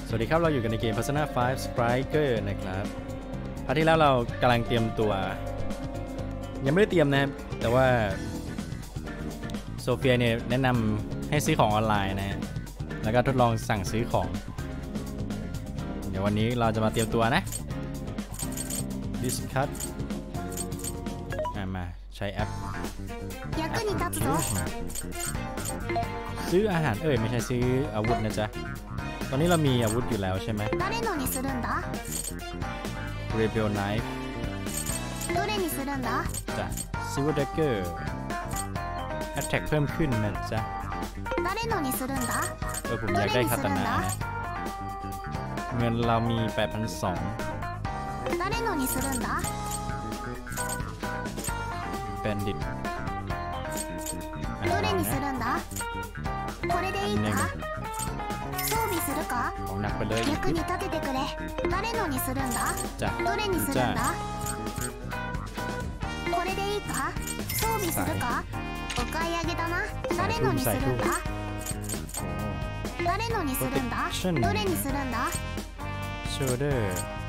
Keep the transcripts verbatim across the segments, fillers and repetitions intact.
สวัสดีครับเราอยู่กันในเกม Persona ไฟว์ Striker นะครับพาร์ทที่แล้วเรากำลังเตรียมตัวยังไม่ได้เตรียมนะครับแต่ว่าโซเฟียเนี่ยแนะนำให้ซื้อของออนไลน์นะฮะแล้วก็ทดลองสั่งซื้อของเดี๋ยววันนี้เราจะมาเตรียมตัวนะ Discuss มาใช้แอปซื้ออาหารเอ้ยไม่ใช่ซื้ออาวุธนะจ๊ะตอนนี้เรามีอาวุธอยู่แล้วใช่ไหม Rebel Knife จ้ะ Silver Dagger Attack เพิ่มขึ้นนะจ๊ะเออผมอยากได้คาตานะนะเงินเรามี แปดพันสองร้อย Bandit อันหนึ่งของหนักไปเลยจ้ะจ้ะใส่ทุ่มใส่ทุ่มProtection Shoulder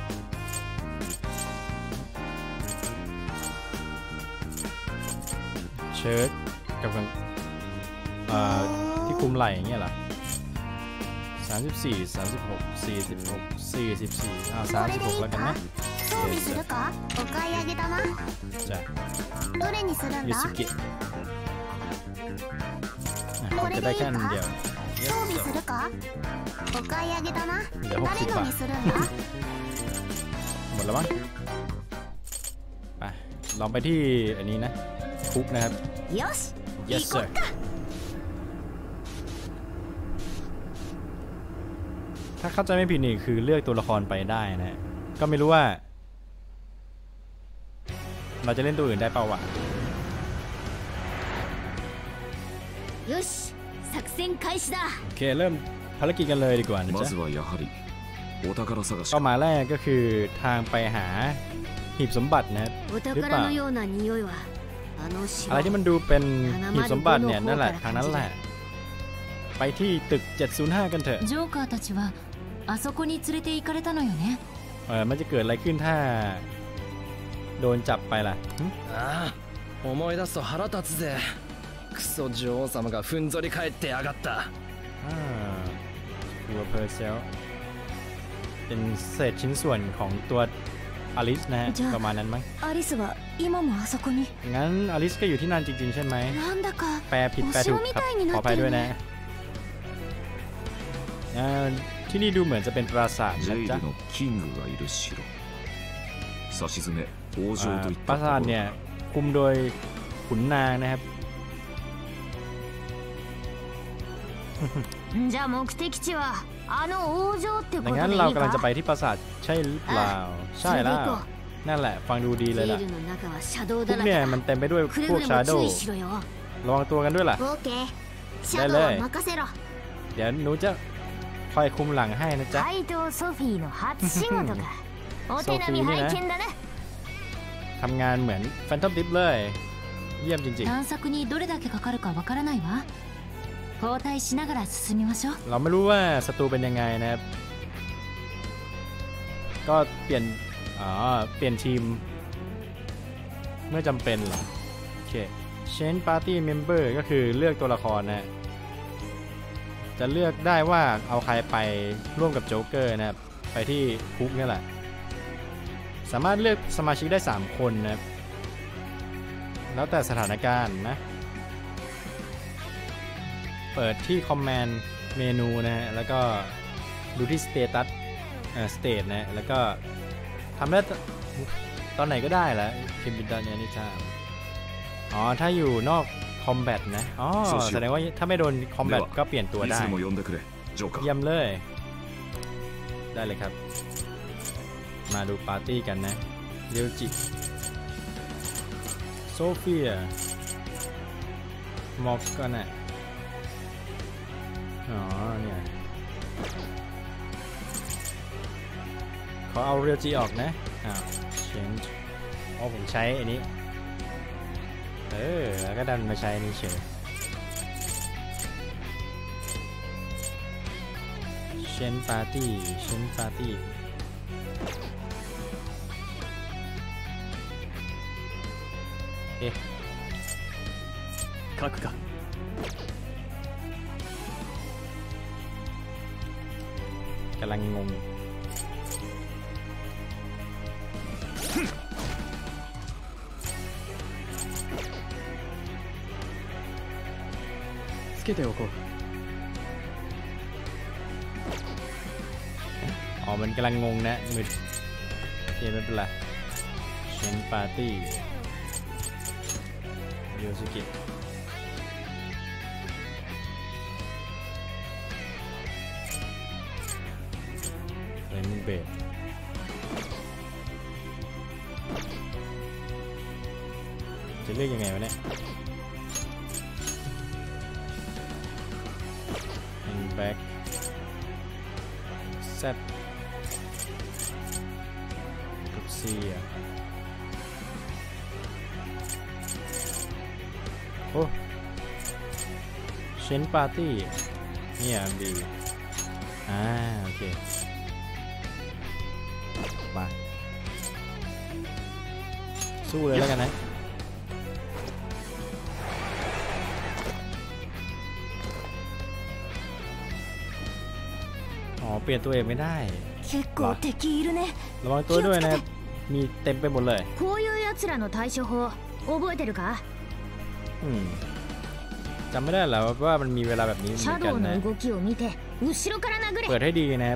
เชิ้ตกับกันที่คุมไหล่อย่างเงี้ยเหรอสามสิบสี่ สามสิบหก สี่สิบหก สี่สิบสี่อ้าวสามสิบหกแล้วกันนะจ้ะยูสุเกะจะได้แค่อันเดียวเดี๋ยวหกสิบบาทหมดแล้วมั้งไปลองไปที่อันนี้นะคุกนะครับ yes sir ถ้าเข้าใจไม่ผิดนี่คือเลือกตัวละครไปได้นะก็ไม่รู้ว่าเราจะเล่นตัวอื่นได้เปล่าวะโอเคเริ่มภารกิจกันเลยดีกว่านะจ๊ะเป้าหมายแรกก็คือทางไปหาหีบสมบัตินะหรือเปล่าอะไรที่มันดูเป็นหีบสมบัติเนี่ยนั่นแหละทางนั้นแหละไปที่ตึกเจ็ดศูนย์ห้ากันเถอะเออมันจะเกิดอะไรขึ้นถ้าโดนจับไปล่ะ思い出すと腹立つぜクソ女王様がふんぞり返ってやがったอ่าตัวเพอร์เซลเป็นเศษชิ้นส่วนของตัวอลิสนะฮะประมาณนั้นมั้งงั้นอลิสก็อยู่ที่นั่นจริงๆใช่ไหมแปลผิดแปลถูกครับขออภัยด้วยนะที่นี่ดูเหมือนจะเป็นปราสาทนะจ๊ะปราสาทเนี่ยคุมโดยขุนนางนะครับดังนั้นเรากำลังจะไปที่ปราสาทใช่หรือเปล่าใช่แล้วนั่นแหละฟังดูดีเลยล่ะพวกเนี่ยมันเต็มไปด้วยพวกชาโดว์ระวังตัวกันด้วยล่ะได้เลยเดี๋ยวหนูจะคอยคุมหลังให้นะจ๊ะโซฟีนี่นะทำงานเหมือนแฟนทอมดิฟเลยเยี่ยมจริงๆเราไม่รู้ว่าศัตรูเป็นยังไงนะครับก็เปลี่ยนอ๋อเปลี่ยนทีมเมื่อจำเป็นเหรอโอเค Change Party Member ก็คือเลือกตัวละครนะจะเลือกได้ว่าเอาใครไปร่วมกับโจ๊กเกอร์นะครับไปที่คุกนี่แหละสามารถเลือกสมาชิกได้สามคนนะครับแล้วแต่สถานการณ์นะเปิดที่ Command เมนูนะฮะแล้วก็ดูที่ Status เอ่อ State นะแล้วก็ทำได้ตอนไหนก็ได้แหละคิมบินดาเนี่ยนี่จ้าอ๋อถ้าอยู่นอก Combat นะอ๋อแสดงว่าถ้าไม่โดน Combat ก็เปลี่ยนตัวได้เยี่ยมเลยได้เลยครับมาดูปาร์ตี้กันนะเรียวจิโซเฟียมอกก็นะอ๋อเนี่ยเขาเอาเรียวจีออกนะอ้าว change อ๋อผมใช้อันนี้เออแล้วก็ดันมาใช้นี่เฉย Change เชนปาร์ตี้เชนปาร์ตี้เอ๊ะ書くかกำลังงงつけておこうอ๋อมันกำลังงงนะมืดโอเคไม่เป็นไรเชนปาร์ตี้โยสุกิเลนเบดจะเลือกยังไงวะเนี่ยแบ็กแซดกับซีอ่ะโอ้เชนปาร์ตี้เนี่ยบีอ่าโอเคมาสู้เลยแล้วกันนะอ๋อเปลี่ยนตัวเองไม่ได้ระวังตัวด้วยนะมีเต็มไปหมดเลยこういうやつらの対処法覚えてるかอืมจำไม่ได้แล้วว่ามันมีเวลาแบบนี้เหมือนกันนะเปิดให้ดีนะครับ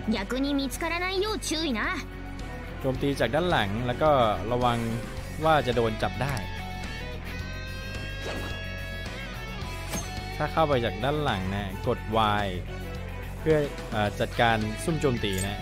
โจมตีจากด้านหลังแล้วก็ระวังว่าจะโดนจับได้ถ้าเข้าไปจากด้านหลังนะกด Y เพื่อจัดการซุ่มโจมตีนะ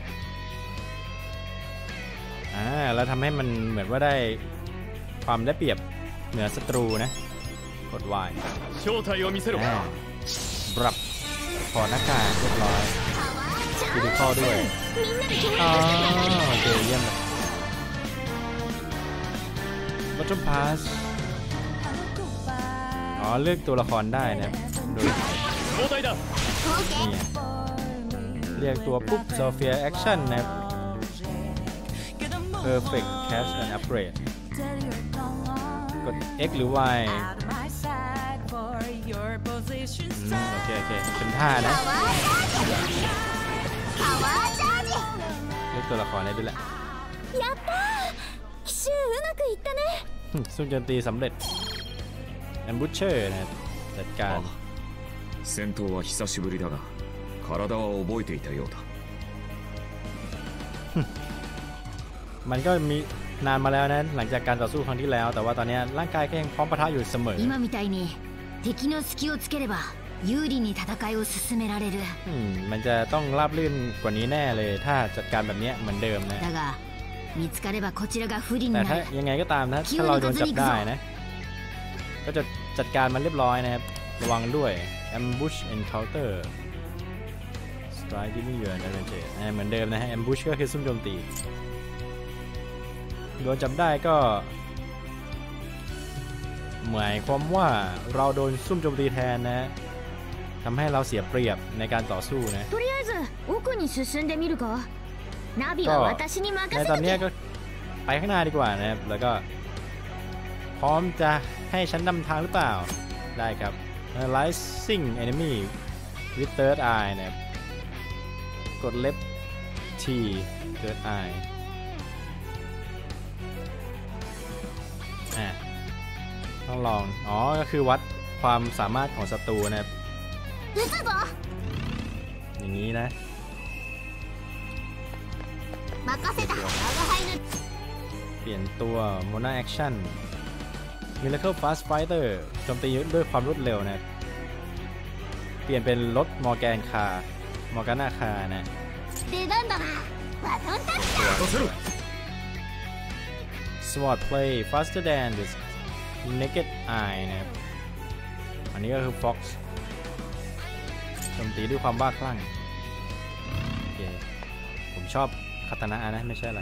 อ่าแล้วทำให้มันเหมือนว่าได้ความได้เปรียบเหนือศัตรูนะกด Y อ่าปรับถอดหน้ากากเรียบร้อยดูดูข้อด้วยอ๋อโอเคเยี่ยมเลยบัตเทิลพาสอ๋อเลือกตัวละครได้นะโดยนี่เรียกตัวปุ๊บโซเฟียแอคชั่นนะ Perfect Catch and Upgrade กด X หรือ Y อืมโอเคโอเคเป็นท่านะเลือกตัวละครได้ด้วยแหละซุ่มโจมตีสำเร็จแอมบูชเชอร์นะจัดการ戦闘は久しぶりだが体は覚えていたようだมันก็มีนานมาแล้วนะหลังจากการต่อสู้ครั้งที่แล้วแต่ว่าตอนนี้ร่างกายก็ยังพร้อมปะทะอยู่เสมอ今みたいに敵の隙をつければ有利に戦いを進められるอืมมันจะต้องราบรื่นกว่านี้แน่เลยถ้าจัดการแบบนี้เหมือนเดิมนะだが見つかればこちらが不利になるแต่ถ้ายังไงก็ตามนะถ้าเราโดนจับได้นะก็จะจัดการมันเรียบร้อยนะครับระวังด้วย ambush encounter strike giving you an advantage เหมือนเดิมนะฮะ ambush ก็คือซุ่มโจมตีโดนจับได้ก็หมายความว่าเราโดนซุ่มโจมตีแทนนะทำให้เราเสียเปรียบในการต่อสู้นะก็ในตอนนี้ก็ไปข้างหน้าดีกว่านะครับแล้วก็พร้อมจะให้ฉันนำทางหรือเปล่าได้ครับ Analyzing enemy with third eye นะครับกด left T third eye อ่ะต้องลองอ๋อก็คือวัดความสามารถของศัตรูนะครับอย่างนี้นะเปลี่ยนตัว Mona Action Miracle Fast Fighter โจมตีด้วยความรวดเร็วนะเปลี่ยนเป็นรถมอร์แกนคาร์มอร์กาน่าคาร์นะSword Play Faster than the Naked Eye นะครับอันนี้ก็คือ Fox โจมตีด้วยความบ้าคลั่งโอเคผมชอบคาตานะนะไม่ใช่อะไร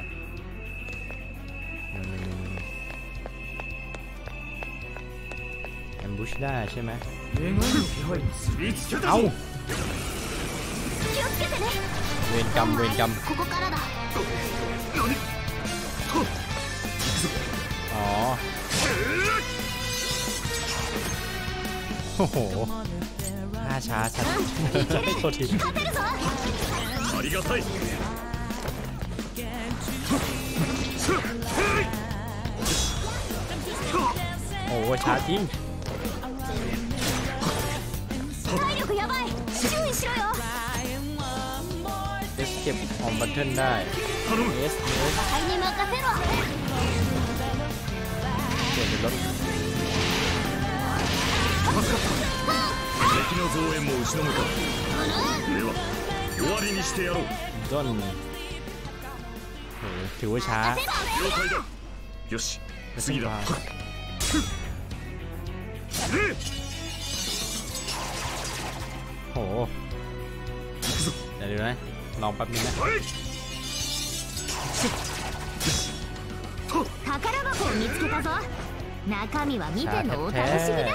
แอมบูชได้ใช่ไหมเอ้า気をつけてね。 เวรกรรมเวรกรรมここからだ。 อ๋อโอ้โหท่าช้าชัดโทษที勝てるぞ。 ありがたい。 โอ้โหช้าจริง体力やばい。注意しろよ。 เอสเก็บออมบัตเทิลได้เอสเอสはいに任せろ。 เปลี่ยนเป็นรถ敵の増援も打ちのむか。では終わりにしてやろう。 ด้นโอ้โหถือว่าช้า了解だ。よし次だ。 โอ้โหเดี๋ยวดูนะลองแป๊บนึงนะ宝箱を見つけたぞ。中身は見てのお楽しみだ。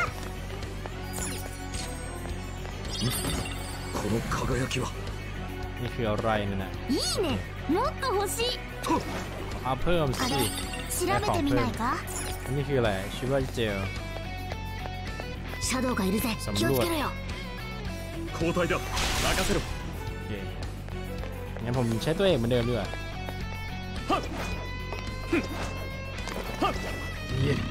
この輝きは。 นี่คืออะไรนั่นน่ะいいね。もっと欲しい。 เอาเพิ่มあสิれ調べてみないか。 อันนี้คืออะไรชิวาเจลシャドウがいるぜ。気をつけろよ。 交代だ。任せろ。 โอเคงั้นผมใช้ตัวเอกเหมือนเดิมดีกว่าはっふんはっ見える。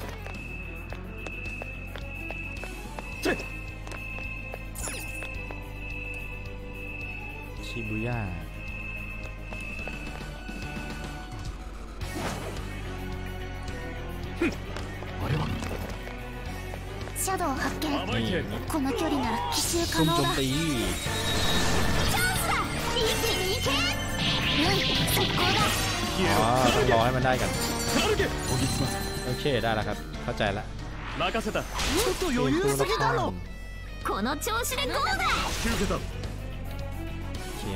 てっชิบุย่าあれは。 シャドウ発見。 甘いけ。 この距離なら奇襲ซุ่可ม能โจมだ。 ตีチャンスだ。一気に行け。うん速攻だ。 อ๋อต้องรอให้มันได้กันカルゲ。おぎつます。 โอเคได้แล้วครับเข้าใจละ任せた。ちょっとเกม余裕ตัวすละぎคだรろ。 この調子でゴーだ。 引き受けた。 โอเค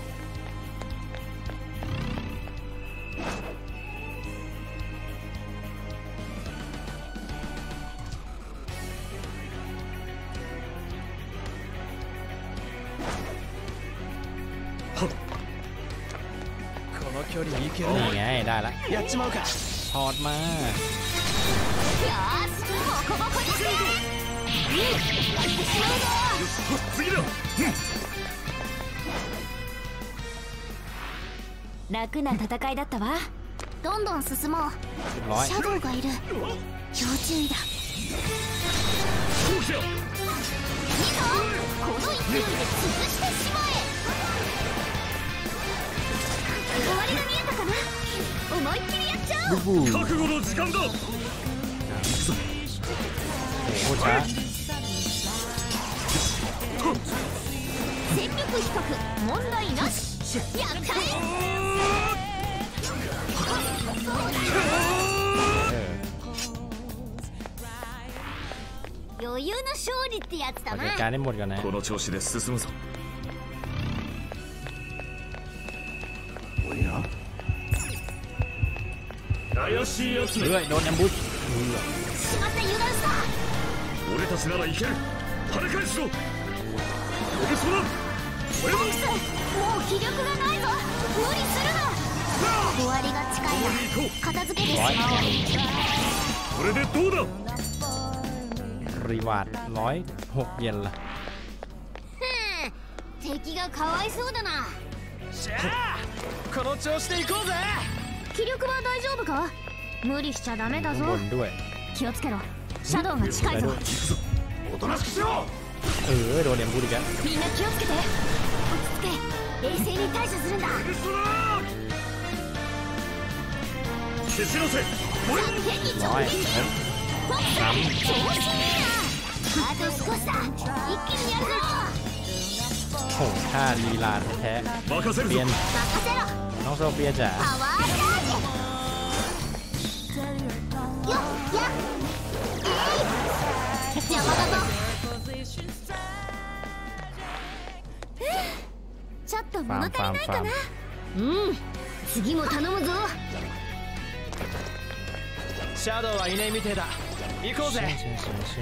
この距離いけるนี่な。 ไงได้ละやっちまうか。 ถอดมาよーしボコボコにして。うんやってしまうぞ。 次だ。 楽な戦いだったわ。どんどん進もう。 เรียบร้อยシャドウがいる。要注意だ。 そうきだ。 いいぞ。この勢いで潰してしまえ。終わりが見えたかな。思いっきりやっちゃおลูう。 กบู覚悟の時間だ。 โอ้โหช้า戦力比較問題なし。やったね。 เออ余裕の勝利ってやつだเอาな。 จัดการให้หมดกันนะこの調子で進むぞ。おや。怪しいやつเฮ้め。 ยโดนแอมบูชしまった油断した。 俺たちならいける。跳ね返しろ。オブソラ。 フォックスもう気力がないぞ。無理するな。終わりが近いな。片付けてしまおう。 これでどうだ。 รีวาร์ดร้อยหกเยนละふん敵がかわいそうだな。 しゃあこの調子で行こうぜ。 気力は大丈夫か。無理しちゃダメだข้างぞ。 บนด้วย気をつけろ。シャドウが近いぞ。 おとなしくしろ。 เออโดนแอมบูชอีกแล้วみんな気をつけて。落ち着け。冷静に対処するんだ。 オブソラ。消しのせ。 手に直ร้อย撃。 เอ้ยフォックス調子いいな。あと少しだ。一気にやるぞ。 โหท่าลีลาแท้任せๆるเปลี่ยนぞ。 任せろ。 น้องโซเฟียจ๋าパワーチャージ。よっやっえい邪魔だぞ。ちょっと物足りないかな。うん次も頼むぞ。 シャドウはいないみてえだ。行こうぜ。 ใช่ใช่ใช่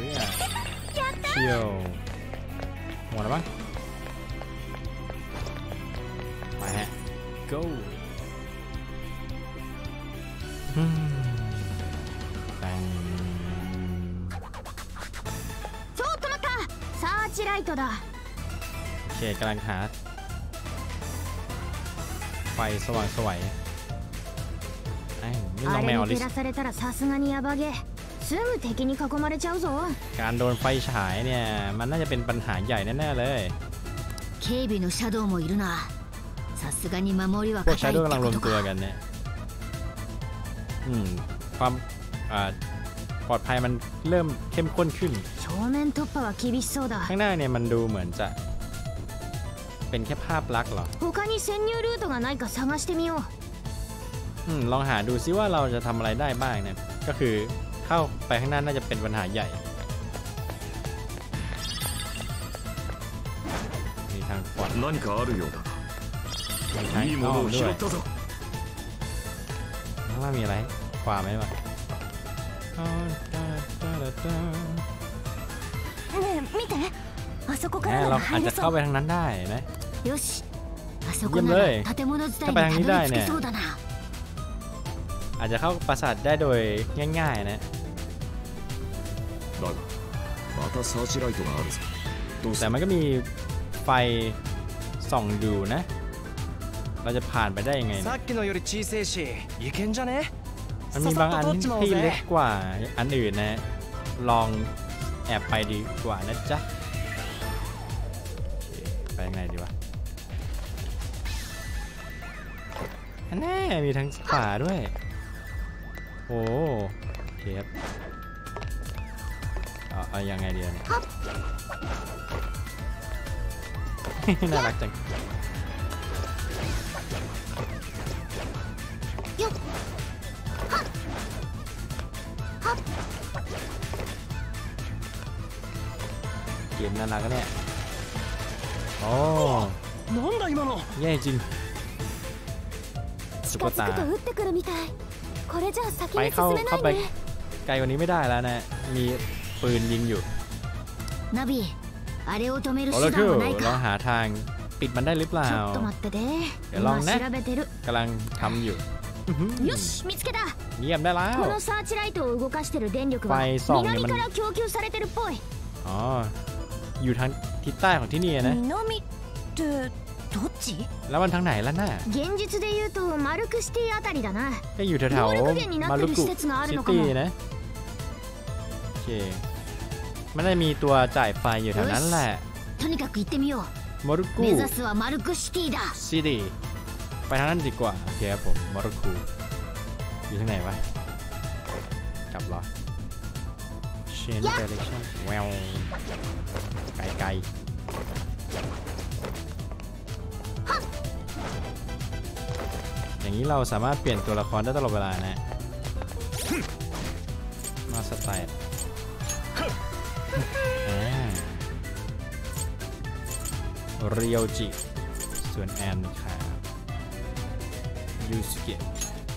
พื่อเชี่ยวหมดแล้วมั้งไปฮะ go อืมตังちょっと待ったサーチライトだโอเคกำลังหาไฟสว่างสวยไอ้นี่ลองあแมれวにลิ照สらされたらさすがにヤバゲすぐ敵に囲まれちゃうぞการโดนไฟฉายเนี่ยมันน่าจะเป็นปัญหาใหญ่แน่ๆเลย警備のシャドウもいるなさすがに守りはพวก固ชายいด้วยっกำลัてงรこวมとตัวかกันเนี่ยอืมความอ่าปลอดภัยมันเริ่มเข้มข้นขึ้น正面突破は厳しそうだข้างหน้าเนี่ยมันดูเหมือนจะเป็นแค่ภาพลักษณ์เหรอ他に潜入ルートがないか探してみようอืมลองหาดูซิว่าเราจะทำอะไรได้บ้างเนี่ยก็คือเข้าไปข้างหน้าน่าจะเป็นปัญหาใหญ่มีทางขวา何かあるようだมีทางいいもอ้อのมをด้拾วยったぞข้างล่างมีอะไรขวาไหมวะねえ見てあそこかแหらมなเราらอาจ入れจะそเข้าว ไปทางนั้นได้นะよしあそこเยี่ยมなเลยら建物自体ถ้าไปทางにนี้たได้どり着เนี่けยそうだなอาจจะเข้าปราสาทได้โดยง่ายๆนะだがまたサーチライトがあるぞどうすแต่るมันก็มีไฟส่องอยู่นะ เราจะผ่านไปได้ยังไงさเนี่ยっきのより小さいしいけんじゃねมันมีบางอันที่เล็กกว่าอันอื่นนะ ลองแอบไปดีกว่านะจ๊ะไปยังไงดีวะอันแน่มีทั้งขวาด้วยโอ้โอเคครับเอาเอายังไงดีเนี่ย น่ารักจังเกมน่ารักก็เนี่ยโอ้なんだ今のแย่จริง近ตุ๊กづตาくと撃ってくるみたいこれじゃ先ไปにเข้า進めなเข้าย ไปねไกลกว่านี้ไม่ได้แล้วนะ มีปืนยิงอยู่ナビあれを止めるโอ้手แล้ว段คือはないลองかหาทางปิดมันได้หรือเปล่าちょっと待っててเดี๋ยวลอง今นะ調べてるกำลังทำอยู่อื้อหือよし見つけたเยี่ยมได้แล้วこのサーチライトを動かしてる電力はไฟส่องเนี่ยมัน南から供給されてるっぽいอ๋อ อยู่ทางทิศใต้ของที่นี่นะ南ってどっちแล้วมันทางไหนล่ะน่ะ現実で言うとマルクシティあたりだなก็อยู่แถว能力源になๆっมาてรุるกุ施設があるซิのかตี้もนะโอเคมันได้มีตัวจ่ายไฟอยู่แถวนั้นแหละとにかく行ってみようมารุกุ目指すはマルクシティだซิตี้ไปทางนั้นดีกว่าโอเคครับผมมารุกุอยู่ทางไหนวะกลับเหรอ change direction แววไกลไกลอย่างนี้เราสามารถเปลี่ยนตัวละครได้ตลอดเวลานะมาสไตล์เรียวจิส่วนแอนค่ะยูสเกะ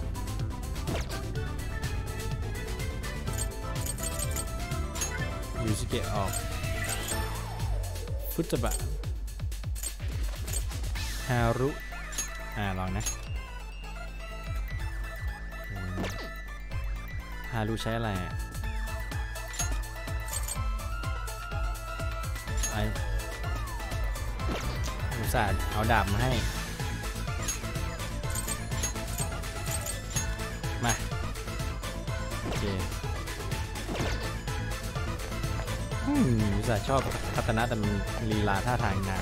ยูสเกะออกฟุตบะฮารุอ่าลองนะฮารุใช้อะไรอ่ะไออุตส่าห์เอาดาบมาให้มาโอเคอืมอุตส่าห์ชอบพัฒนาแต่มันลีลาท่าทางนาน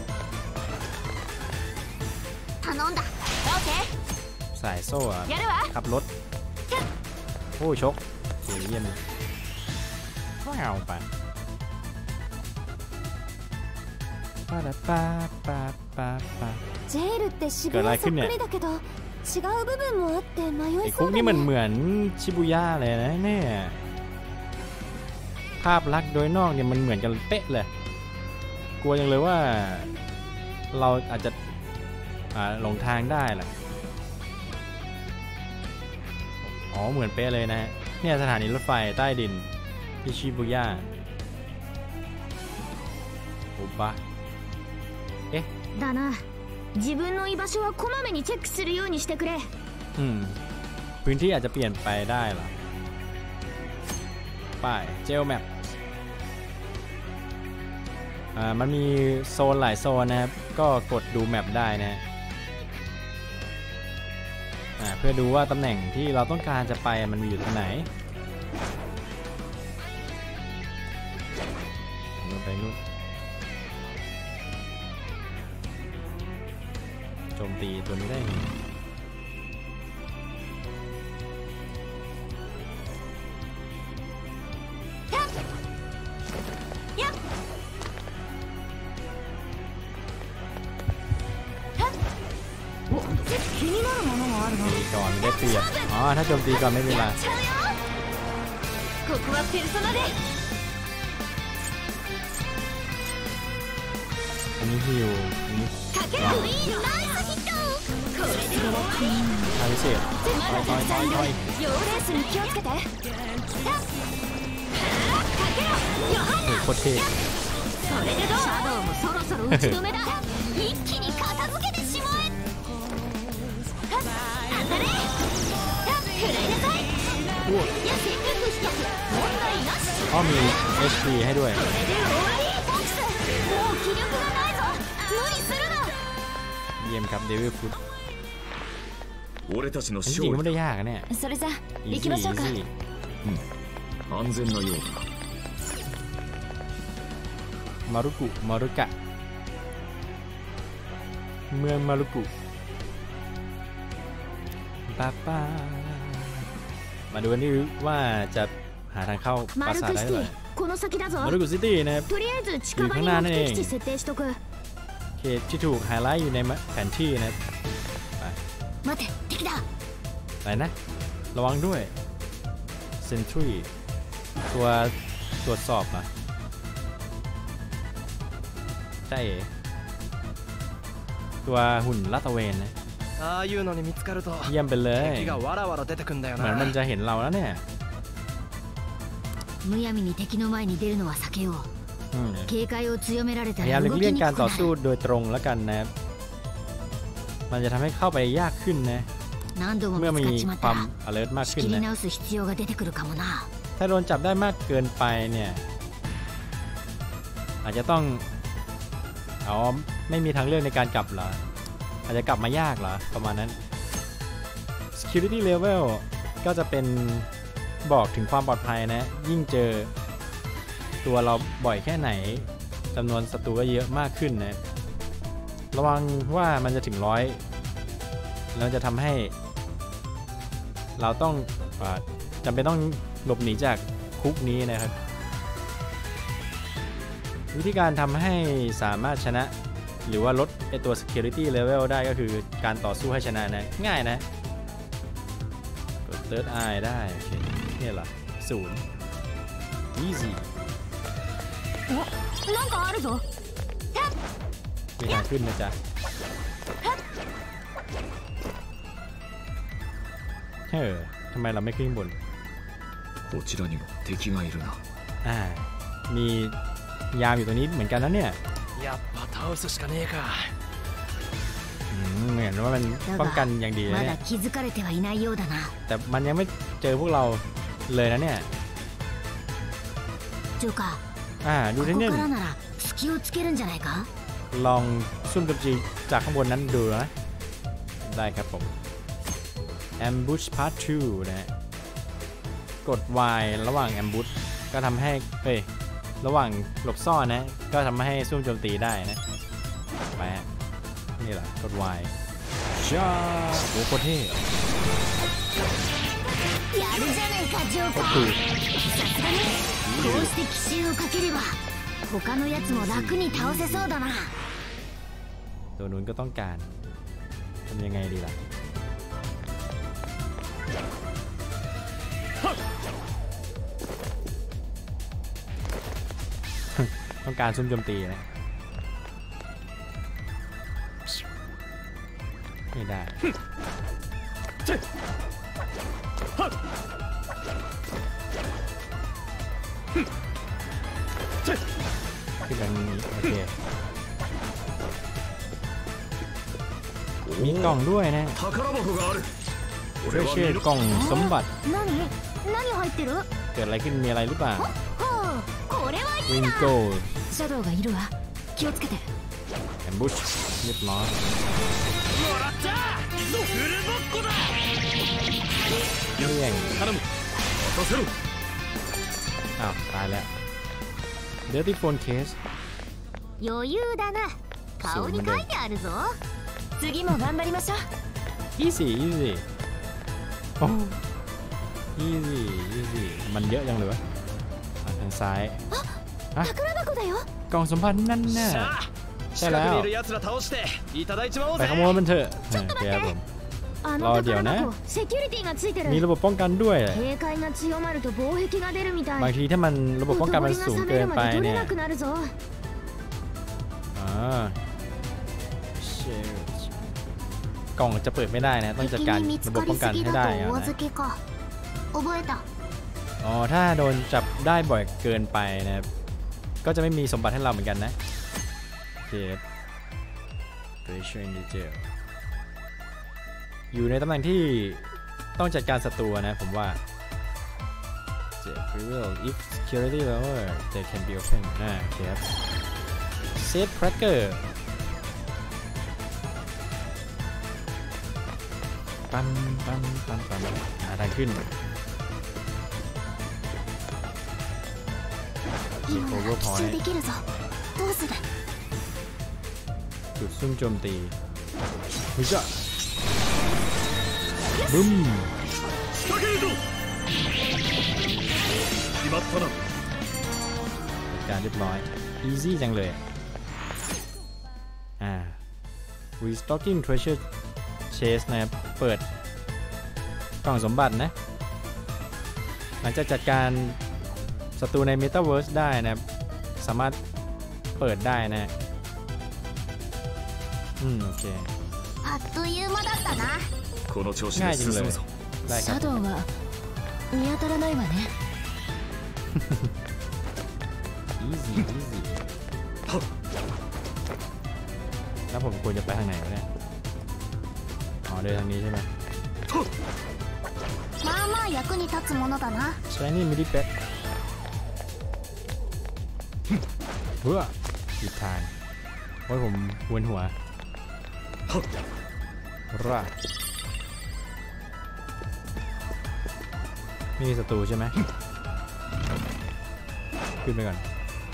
頼んだオーケสายโซ่อะーやるわขับรถโอ้ชกโอเยี่ยมว้าวไปปาปาปาปาปาジェールって渋เกิดอะไร谷ขึ้そนっเนี่ยくりだけど違う部分もあって迷ไอ้いคุそกうนี่だมันねเหมือนชิบูย่าเลยนะเนี่ยภาพลักษณ์โดยนอกเนี่ยมันเหมือนกันเป๊ะเลยกลัวจังเลยว่าเราอาจจะอ่าหลงทางได้แหละอ๋อเหมือนเป๊ะเลยนะเนี่ยสถานีรถไฟใต้ดินที่ชิบุย่าโอบะเอ๊ะだな自分の居場所はこまめにチェックするようにしてくれอืมพื้นที่อาจจะเปลี่ยนไปได้เหรอป้ายเจลแมปอ่ามันมีโซนหลายโซนนะครับก็กดดูแมปได้นะอ่าเพื่อดูว่าตำแหน่งที่เราต้องการจะไปมันมีอยู่ตรงไหนเราไปนู่นโจมตีตัวนี้ได้ไงตีก่อนได้เปรียบอ๋อถ้าโจมตีก่อนไม่เป็นไรอันนี้ฮิวอันนี้ทางพิเศษถอยถอยถอยถอยโคตรเท่อ๋อมี เอช พี ให้ด้วยเยี่ยมครับเดวิลฟุตจริงๆไม่ได้ยากนะเนี่ยอีซี่อีซี่安全なようだมารุกุมารุกะเมืองมารุกุป้าป้ามาดูกันดิว่าจะหาทางเข้าปราสาทได้เลยมารุกุซิตี้นะครับอยู่ข้างหน้านั่นเองเขตที่ถูกไฮไลท์อยู่ในแผนที่นะครับไปไหนนะระวังด้วยเซนทรีตัวตรวจสอบอ่ะใช่ตัวหุ่นลาดตระเวนนะเยี่ยมไปเลยเหมือนมันจะเห็นเราแล้วเนี่ยพยายามหลีกเลี่ยงการต่อสู้โดยตรงแล้วกันนะมันจะทำให้เข้าไปยากขึ้นนะเมื่อมีความ alert มากขึ้นนะถ้าโดนจับได้มากเกินไปเนี่ยอาจจะต้องอ๋อไม่มีทางเลือกในการกลับเหรออาจจะกลับมายากเหรอประมาณนั้น security level ก็จะเป็นบอกถึงความปลอดภัยนะยิ่งเจอตัวเราบ่อยแค่ไหนจำนวนศัตรูก็เยอะมากขึ้นนะระวังว่ามันจะถึงร้อยแล้วจะทำให้เราต้องจำเป็นต้องหลบหนีจากคุกนี้นะครับวิธีการทำให้สามารถชนะหรือว่าลดไอตัว security level ได้ก็คือการต่อสู้ให้ชนะนะง่ายนะกด third eye ได้โอเคนี่เหรอศูนย์ easy มีทางขึ้นนะจ๊ะเฮ้ยทำไมเราไม่ขึ้นบนこちらにも敵がいるなอ่ามียามอยู่ตรงนี้เหมือนกันนะเนี่ยやっぱ倒すしかねえかเหมือนว่ามันป้องกันอย่างดีนะเนี่ยแต่มันยังไม่เจอพวกเราเลยนะเนี่ยอ่าดูนี่ลองซุ่มโจมตีจากข้างบนนั้นดูนะได้ครับผม Ambush Part สองนะกด Y ระหว่าง Ambush ก็ทำให้เอ้ยระหว่างหลบซ่อนนะก็ทำให้ซุ่มโจมตีได้นะไปฮะนี่แหละกด Y จ้าโอ้โหโคตรเท่โคตรถูกตัวนู้นก็ต้องการทำยังไงดีล่ะต้องการซุ่มโจมตีนะไม่ได้ขึ้นแบบนี้โอเคมีกล่องด้วยนะ宝箱がある。 เชื่อเชื่อกล่องสมบัติ何何入ってる？ เกิดอะไรขึ้นมีอะไรหรือเปล่าほうこれはいวิいงな。 โก้シャドウがいるわ。気をつけて。 แอมบูชเรียบร้อยもらった。フルボッコだ。 เรี่ยง頼む。渡せろ。 อ้าวตายแล้ว Dirty Phone Case 余裕だな。顔に書いてあるぞ。次も頑張りましょう。 easy easy โอ้ easy easy มันเยอะจังเลยวะอ่ะทางซ้ายฮะ宝箱だよ。 กล่องสมบัตินั่นน่ะ近くにいる奴ら倒していただいちまおうไปぜ。 ขโมยมันเถอะโอเคครับผมあのあเดี๋ยว宝นะ箱セキュリティがついてる。 มีระบบป้องกันด้วย警戒が強まると防壁が出るみたい。 บางทีถ้ามันระบบป้องกันมันสูงเกินไป取เนี่れยなくなるぞ。 อ่า Shit กล่องจะเปิดไม่ได้นะต้องจัดการระบบป้องกันให้ได้อะおนะ預けか。覚えた。 อ๋อถ้าโดนจับได้บ่อยเกินไปนะครับก็จะไม่มีสมบัติให้เราเหมือนกันนะโอเค Treasure in detail อยู่ในตำแหน่งที่ต้องจัดการศัตรูนะผมว่า if security level they can be open อ่าโอเคครับ Safe Cracker ปั๊มปั๊มปั๊มปั๊มหาทางขึ้น今なら奇襲できるぞ。どうする？ จุดซุ่มโจมตีฮึจ้ะบึ้ม仕掛けるぞ。決まったな。 จัดการเรียบร้อย easy จังเลยอ่า restocking treasure chest นะครับเปิดกล่องสมบัตินะหลังจากจัดการศัตรูใน Metaverse ได้นะครับสามารถเปิดได้นะอืมโอเคあっという間だったな。 この調子でง่ายจริงเล進ยむぞ。 ได้คシรับャドウは見当たらないわね。 easy easy แล้วผมควรจะไปทางไหนวะเนี่ยอ๋อเดินทางนี้ใช่ไหมまあまあ役に立つものだな。 Shiny Midi Pet เฮ้อผิดทางโอ้ยผมเวียนหัวร่านี่ศัตรูใช่ไหมขึ้นไปก่อน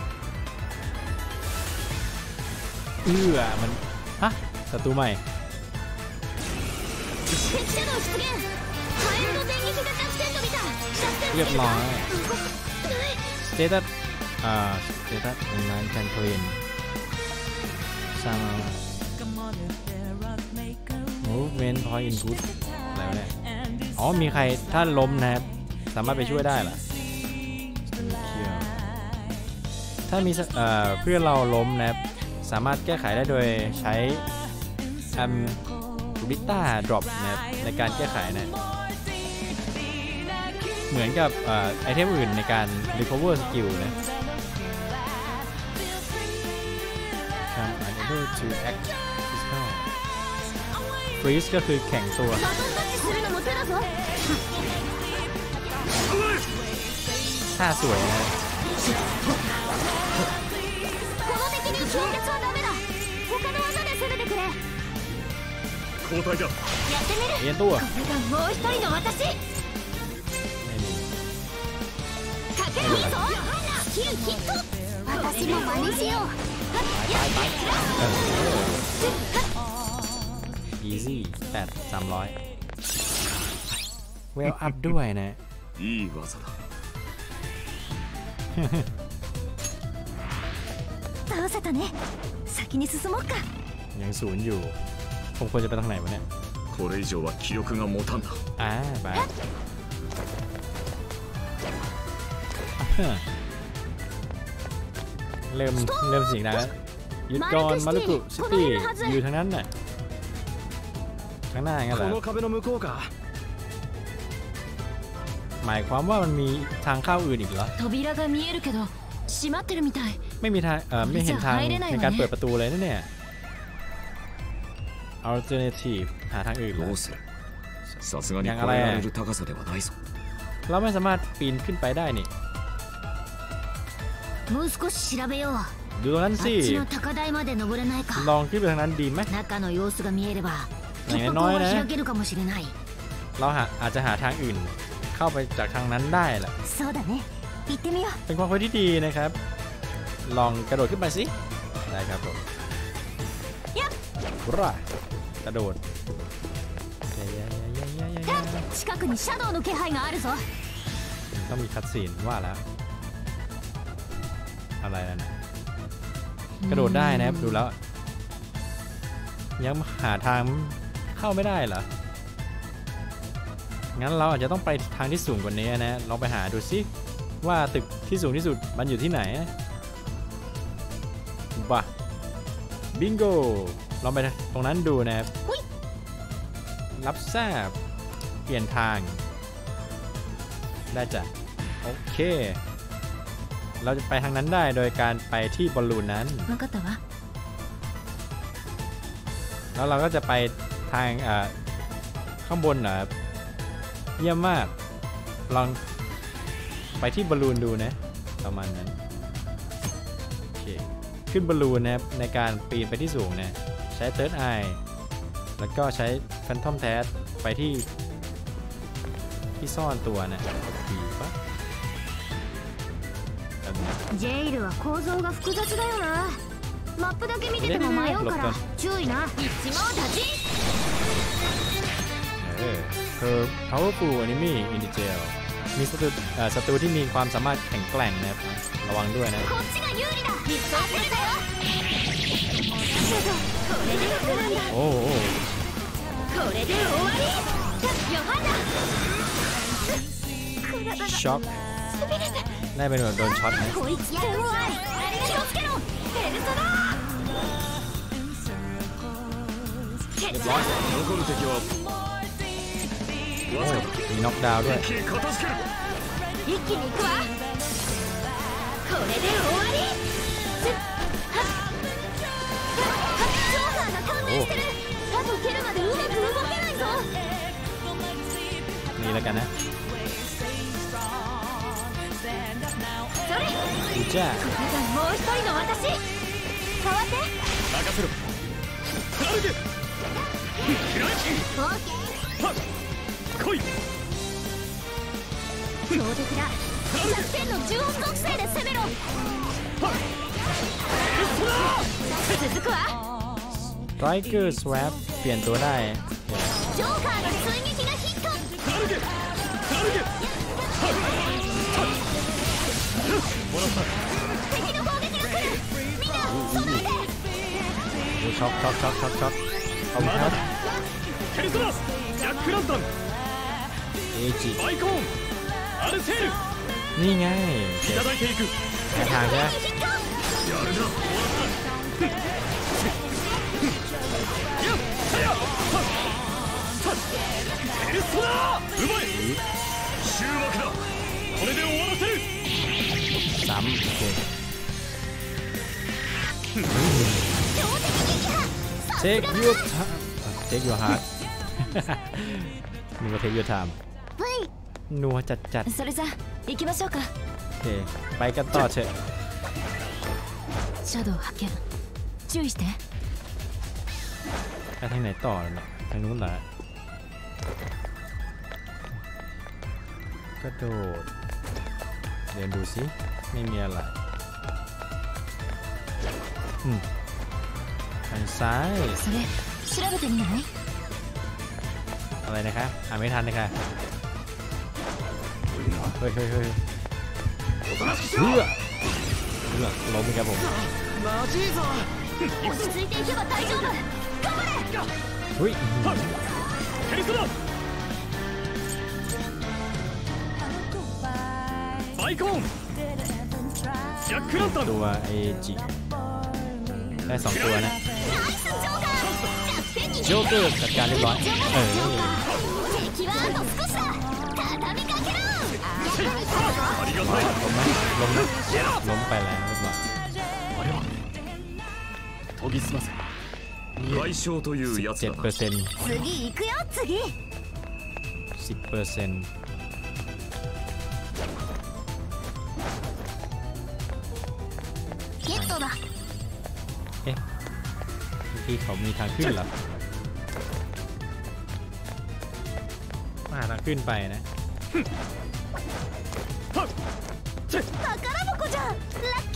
เอื้อมันฮะศัตรูใหม่敵シャドウ出現。カエルの電撃が弱点と見た。弱点เรียบร้อย動かない。 สเตตัสอ่าสเตตัสเป็นงานการเคลนสร้าง movement point input อะไรวะเนี่ยอ๋อมีใครถ้าล้มนะครับสามารถไปช่วยได้เหรอถ้ามีเอ่อเพื่อนเราล้มนะครับสามารถแก้ไขได้โดยใช้อัมบิต้าดรอปนะครับในการแก้ไขนะเหมือนกับไอเทมอื่นในการ recover skill นะ Come unable to act physical freeze ก็คือแข็งตัวバトンタッチするのも手だぞ。 ท่าสวยนะこの敵に氷結はダメだ。他の技で攻めてくれ。 交代だ。 やってみる。 เอียนตัวこれがもう一人の私。 ไม่มีかけるいいぞ。スキルヒット。私も真似しよう。 easy แปดสามร้อย well up ด้วยนะいい技だ。 倒せたね。先に進もうか。 ยังศูนย์อยู่ผมควรจะไปทางไหนวะเนี่ยこれ以上は気力が持たんだ。 อ่าไปเริ่มเริ่มสิ่งนะยึดก่อนมาลุกุซิตี้อยู่ทางนั้นน่ะข้างหน้างั้นเหรอこの壁の向こうか。 หมายความว่ามันมีทางเข้าอื่นอีกเหรอ扉が見えるけど閉まってるみたいไม่มีทางเอ่อไม่เห็นทางในการเปิดประตูเลยนะเนี่ย alternative หาทางอื่นどうするさすがに越えられる高さではないぞเราไม่สามารถปีนขึ้นไปได้นี่もう少し調べようดูตรงนั้นสิあっちの高台まで登れないかลองขึ้นไปทางนั้นดีไหม中の様子が見えれば突破口は開けるかもしれないเราหาอาจจะหาทางอื่นเข้าไปจากทางนั้นได้แหละそうだね行ってみようเป็นความคิดที่ดีนะครับลองกระโดดขึ้นไปสิได้ครับผมร่ากระโดด近くにシャドウの気配があるぞต้องมีคัตซีนว่าแล้วอะไรนั่นนะกระโดดได้นะครับดูแล้วยังหาทางเข้าไม่ได้เหรองั้นเราอาจจะต้องไปทางที่สูงกว่านี้นะลองไปหาดูสิว่าตึกที่สูงที่สุดมันอยู่ที่ไหนบ้าบิงโกลองไปตรงนั้นดูนะครับรับทราบเปลี่ยนทางได้จ้ะโอเคเราจะไปทางนั้นได้โดยการไปที่บอลลูนนั้นแล้วเราก็จะไปทางข้างบนนะเยี่ยมมากลองไปที่บอลลูนดูนะประมาณนั้นโอเคขึ้นบอลลูนนะครับในการปีนไปที่สูงนะใช้เติร์ดไอแล้วก็ใช้แฟนทอมแทสไปที่ที่ซ่อนตัวนะดีปะジェイルは構造が複雑だよなマップだけ見てても迷うから注意な一網打尽เออคือ powerful enemy in the jail มีศัตรูศัตรูที่มีความสามารถแข็งแกร่งนะครับระวังด้วยนะโอ้โหช็อคได้เป็นแบบโดนช็อตนะเรียบร้อยโอ้มีน็อกดาวน์ด้วยโอ้นี่แล้วกันนะいじゃあもう一人の私代わって任せろクラウデオーケー来い強敵だ弱点の呪音属性で攻めろ続くわストライクスワップเปลี่ยนตัวได้ジョーカーの追撃がヒットクラウデクラウデ敵の攻撃が来るみんな備えてช็อคช็อคช็อคช็อคช็อคเอาครับケルソナスジャックランタンเอจิバイコーンアルセールนี่ไงいただいていくแค่ทางใช่ไหมやるなやっやっケルソナうまい終幕だこれで終わらせるสามโอเคเช็คยูทามเช็คยูฮาร์ดนึกว่าเช็คยูทามนัวจัดจัดそれじゃ行きましょうかโอเคไปกันต่อเถอะシャドウ発見注意してไปทางไหนต่อเนี่ยทางนู้นเหรอกระโดดเดี๋ยวดูสิไม่มีอะไรอืมทางซ้ายอะไรนะคะอ่านไม่ทันเลยค่ะเฮ้ยเฮ้ยเฮ้ยเลือดเลือดล้มครับผมเฮ้ยバイコーンジャックランタンตัวเอจิได้สองตัวนะโจ๊กเกอร์จัดการเรียบร้อยเออありがたいล้มไหมล้มนะล้มไปแล้วเรียบร้อยあれは研ぎ澄ませ外傷というやつเจ็ดだเปอร์เซ็นต์次行くよ次สิบเปอร์เซ็นต์ゲットだเอ๊ะที่เขามีทางขึ้นเหรอมาทางขึ้นไปนะ宝箱じゃんラッキ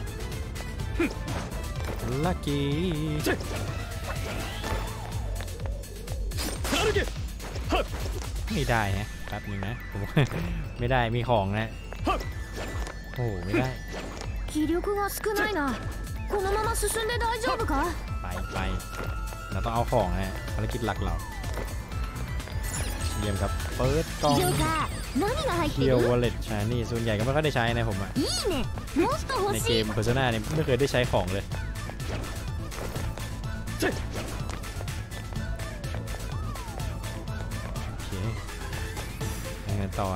ーลัคกี้歩けはっไม่ได้ฮะแป๊บนึงนะผม ไม่ได้มีของนะโอ้โหไม่ได้気力が少ないなこのまま進んで大丈夫かไปไปเราต้องเอาของฮะภารกิจหลักเราเยี่ยมครับเปิดกล่องジョーカー何が入ってเคียวるวอลเล็ตชานี่ส่วนใหญ่ก็ไม่ค่อยได้ใช้นะผมอะいいねもっと欲ในしเกいม Persona เนี่ยไม่เคยได้ใช้ของเลยโอเคยังไงต่ออะ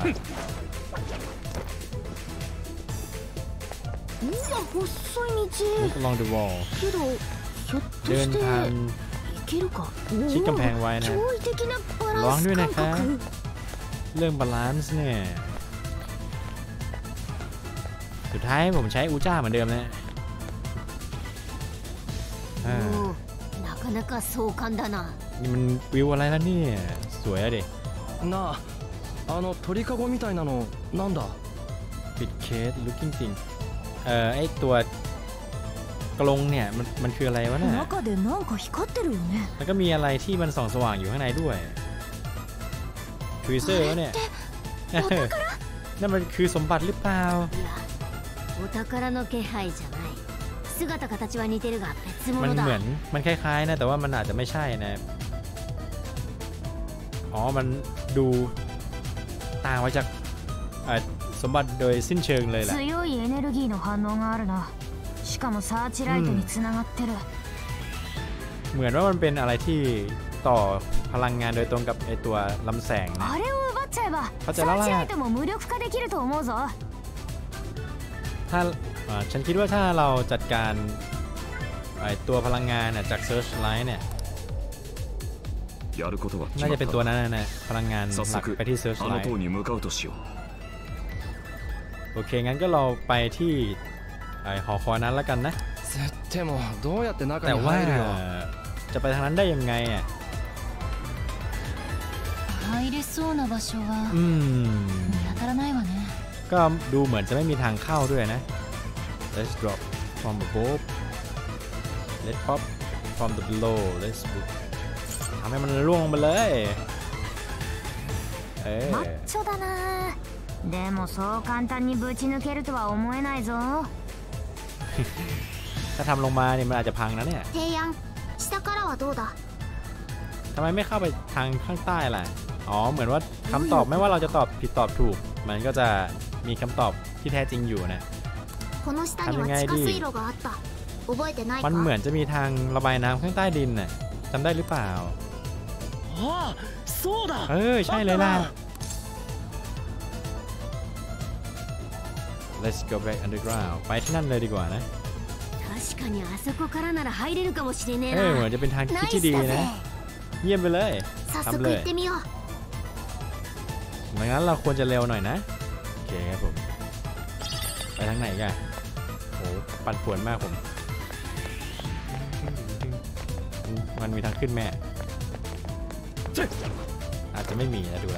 うわ細い Look 道 along the wall けどひょっとเดินしてทางいけるかおชิดกำแพงไว้おนะ驚異的なバระวัラงンด้วยスนะ感คะ覚เรื่องบาลานซ์เนี่ยสุดท้ายผมใช้อูจ้าเหมือนเดิมนะอ่าおおなかなか壮観だなนี่มันวิวอะไรแล้วเนี่ยสวยอะดิなああの鳥かごみたいなのなんだปิดเคส looking thing เอ่อไอตัวกรงเนี่ยมันมันคืออะไรวะเนี่ย中でなんか光ってるよねแล้วก็มีอะไรที่มันส่องสว่างอยู่ข้างในด้วยทวิเซอร์วะเนี่ยเออนั่นมันคือสมบัติหรือเปล่าいやお宝の気配じゃない姿形は似てるが別มัน物เหมือだนมันคล้ายๆนะแต่ว่ามันอาจจะไม่ใช่นะอ๋อมันดูต่างไปจากเอ่อสมบัติโดยสิ้นเชิงเลยแหละ強いエネルギーの反応があるなしかもサーチライトにつながってるเหมือนว่ามันเป็นอะไรที่ต่อพลังงานโดยตรงกับไอตัวลำแสงนะあれを奪っちゃえばเข้าใจサแล้วーล่ะチライトも無力化できると思うぞถ้าอ่าฉันคิดว่าถ้าเราจัดการไอตัวพลังงานน่ะจาก Searchlight เนี่ยやることは決น่าまっจะเป็นตัวたนั้นนะนะพลังงาน早หลัก速ไปที่あの Searchlight 塔に向かうとしようโอเคงั้นก็เราไปที่ไอหอคอยนั้นแล้วกันนะでもどうやって中แต่にว่า入るよจะไปทางนั้นได้ยังไงอ่ะ入れそうな場所はอืม見当たらないわねก็ดูเหมือนจะไม่มีทางเข้าด้วยนะ Let's drop from above Let's pop from the below Let's ทำให้มันร่วงลงไปเลยเออマッチョだなでもそう簡単にぶち抜けるとは思えないぞถ้าทำลงมาเนี่ยมันอาจจะพังนะเนี่ย提案下からはどうだทำไมไม่เข้าไปทางข้างใต้ล่ะอ๋อเหมือนว่าคำตอบไม่ว่าเราจะตอบผิดตอบถูกมันก็จะมีคำตอบที่แท้จริงอยู่นะこの下には地下水路があった覚えてないかมันเหมือนจะมีทางระบายน้ำข้างใต้ดินน่ะจำได้หรือเปล่าああそうだเออใช่เลยล่ะ Let's go back underground ไปที่นั่นเลยดีกว่านะ確かにあそこからなら入れるかもしれねえเออเหมือなんจะเป็นทางคิดナイที่スดีだนะぜเยี่ยมไปเลย早ทำ速เลย行ってみようดังนั้นเราควรจะเร็วหน่อยนะโอเคครับผมไปทางไหนกันโอ้ปั่นป่วนมากผมมันมีทางขึ้นแม่อาจจะไม่มีนะดูละ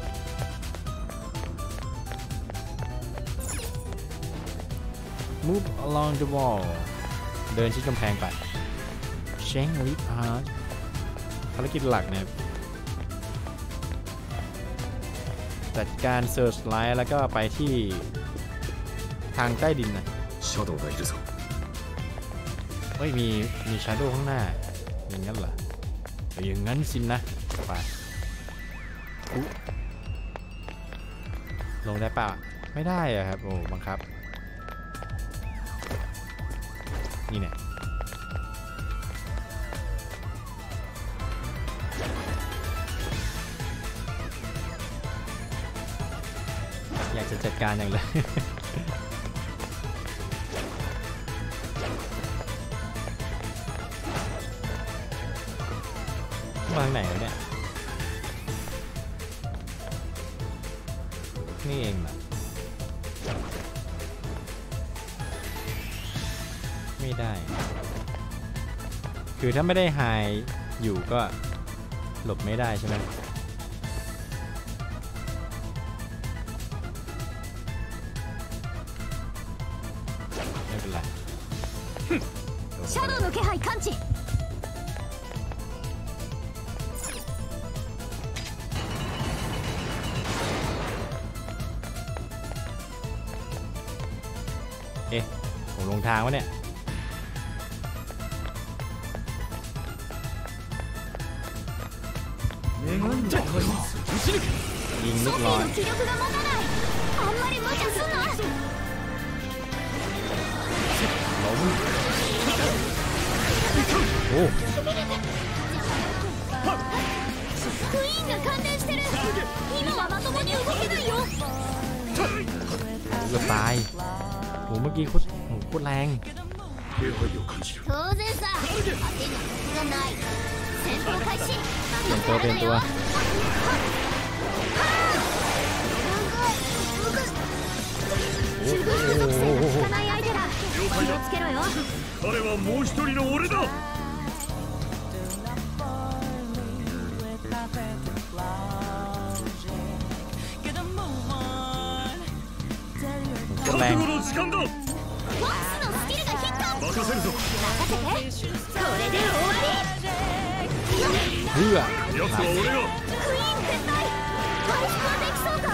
Move along the wall เดินชิดกำแพงไป Shank Leap Hard ภารกิจหลักเนี่ยจัดการ Searchlight แล้วก็ไปที่ทางใต้ดินนะシャドウがいるぞเฮ้ยมีมี Shadow ข้างหน้าอย่างนั้นเหรออย่างนั้นสินนะไปอุ๊ลงได้ป่ะไม่ได้อะครับโอ้บังคับนี่เนี่ยอยากจัดการอย่างเลยมาทางไหนวะเนี่ยนี่เองเหรอไม่ได้คือถ้าไม่ได้ไฮอยู่ก็หลบไม่ได้ใช่ไหมไม่เป็นไรシャドウの気配感知เอ๊ะผมลงทางวะเนี่ยยิงลูกร้อนล้มโอ้クイーンが感電してる今はまともに動けないよเกือบตายโหเมื่อกี้โคตรโคตรแรง当然さ当ての術がない戦闘開始เปลี่ยนตัวเปลี่ยนตัว中国属性が効かない相手だ気をつけろよ彼はもう一人の俺だ覚悟の時間だフォックスのスキルがヒット任せるぞ任せてこれで終わりเพื่อ奴は俺がクイーン撤退回復はできそうか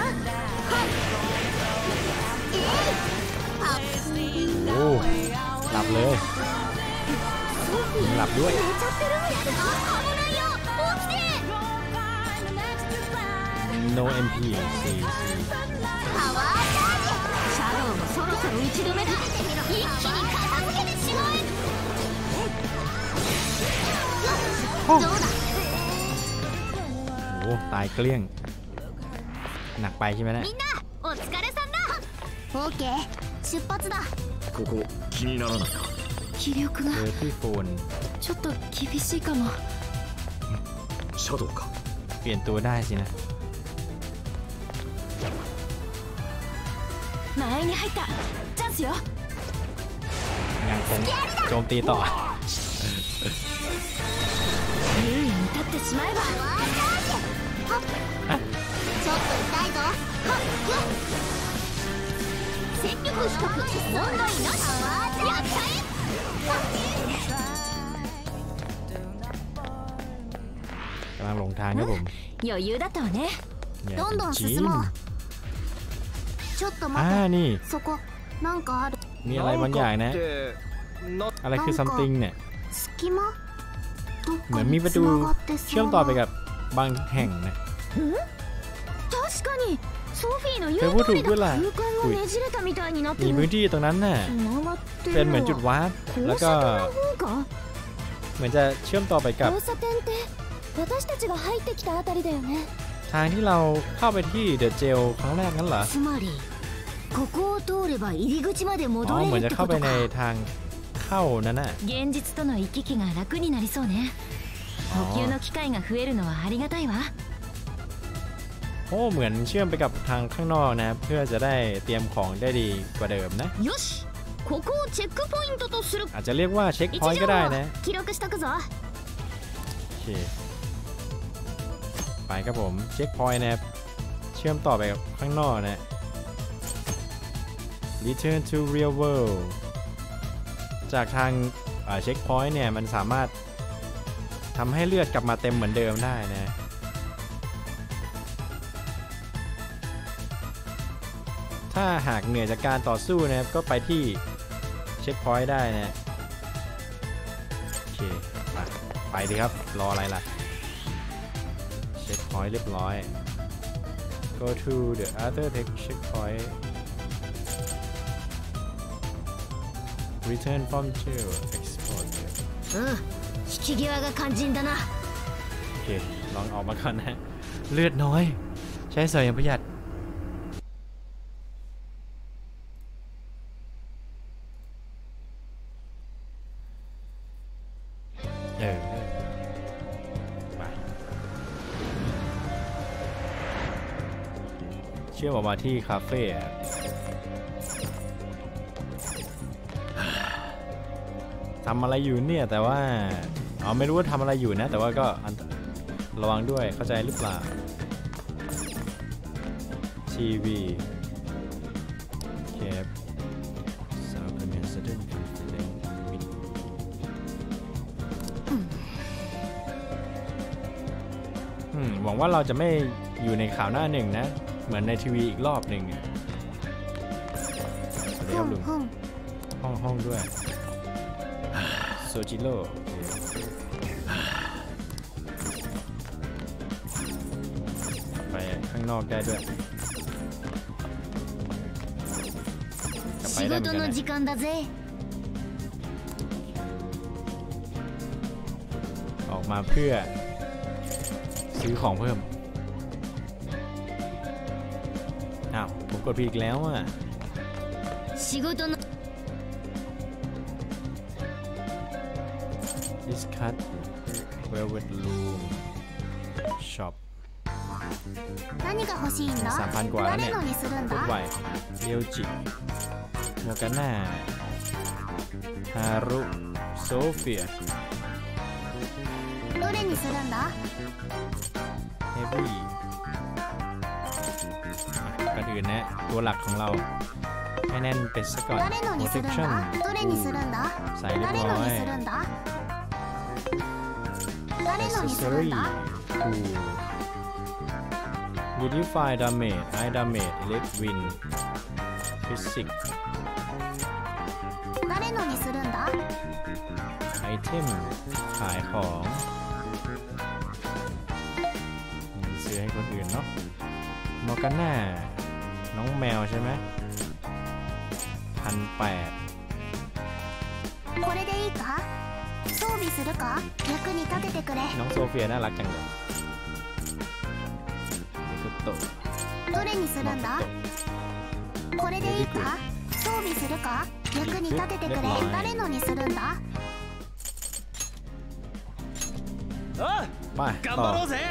โอ้หลับเลยหลับด้วย寝ちゃってるあ、危ないよ起きて No เอ็ม พี ซีパワーチャージシャドウもそろそろ打ち止めだ一気に片付けてしまえどうだโอ้ตายเกลี้ยงหนักไปใช่ไหมเนี่ยみんなお疲れさんだオーケー出発だここ気にならないか気力がเจอที่โฟนちょっと厳しいかもシャドウかเปลี่ยนตัวได้สินะ前に入ったチャンスよยังคงโจมตีต่อ優位に立ってしまえばちょっと痛いぞ戦力比較問題なしやっちゃえกำลังหลงทางครับผม余裕だったわねเนี่ยどんどん進もうちょっと待อ่าってนี่そこなんかあるมีอะไรบางอย่างนะอะไรคือ something เนี่ย隙間どっเหมืかอนมีにประ繋ตูがってเชื่อมそうต่อไปなกับบางแห่งนะ確かにソフィーの言うเธอพูด通ถูりกだด้วยล่ะ空間がねじれたみたいになってมีるพื้นที่ตรงนั้นน่ะ繋がってるเป็นเหมือนจุดวาร์ป交แล้ว差ก็点の方かเหมือนจะเชื่อมต่อไปกับ交差点って私たちが入ってきたあたりだよねทางที่เราเข้าไปที่เดอะเจลครั้งแรกนั่นเหรอつまりここを通れば入り口まで戻อ๋อเหมือนれるจะってเข้าこไปとในかทางเข้านั่นน่ะ現実との行き来が楽になりそうね補給の機会が増えるのはありがたいわโอ้เหมือนเชื่อมไปกับทางข้างนอกนะเพื่อจะได้เตรียมของได้ดีกว่าเดิมนะよしここをチェックポイントとするอาจจะเรียกว่าเช็คพอยต์ก็ได้นะ記録しとくぞโอเคไปครับผมเช็คพอยต์นะครับเชื่อมต่อไปกับข้างนอกนะ Return to real world จากทางเช็คพอยต์เนี่ยมันสามารถทำให้เลือดกลับมาเต็มเหมือนเดิมได้นะถ้าหากเหนื่อยจากการต่อสู้นะครับก็ไปที่เช็คพอยต์ได้นะโอเคไปไปดีครับรออะไรล่ะเช็คพอยต์เรียบร้อย go to the other checkpoint return from jail export うん引き際が肝心だなโอเคลองออกมาก่อนนะเลือดน้อยใช้สอยอย่างประหยัดเชื่อมออกมาที่คาเฟ่ทำอะไรอยู่เนี่ยแต่ว่าอ๋อไม่รู้ว่าทำอะไรอยู่นะแต่ว่าก็ระวังด้วยเข้าใจหรือเปล่าทีวีแคปซาวด์คอนเนสเซอร์หวังว่าเราจะไม่อยู่ในข่าวหน้าหนึ่งนะเหมือนในทีวีอีกรอบหนึ่งสวัสดีครับลุงห้องห้องด้วยโซจิโร่ไปข้างนอกได้ด้วย仕事の時間だぜออกมาเพื่อซื้อของเพิ่มอ้าวผมกดผิดอีกแล้วอ่ะ仕事の discuss velvet room shop 何が欲しいんだสามพันกว่าแล้วเนี่ย誰のにするんโคตรだไวเรียวจิโมกาน่าฮารุโซเฟียどれにするんだเฮฟวี่ก่อนอื่นนะตัวหลักของเราให้แน่นเป็นซะก่อน誰のにするんだ protection どれにするんだใส่เรียบ誰ร้のอにยするんだ誰のにするん accessory だ tool modify damage high damage elect win physics 誰のにするんだไอเทมขายของซื้อให้คนอื่นเนาะมอร์กาน่าน้องแมวใช่ไหมพันแปดこれでいいか装備するか役に立ててくれน้องโซเฟียน่ารักจังเลยเด็กโตどれにするんだこれでいいか装備するか役に立ててくれ誰のにするんだไป頑ต่อ張ろうぜ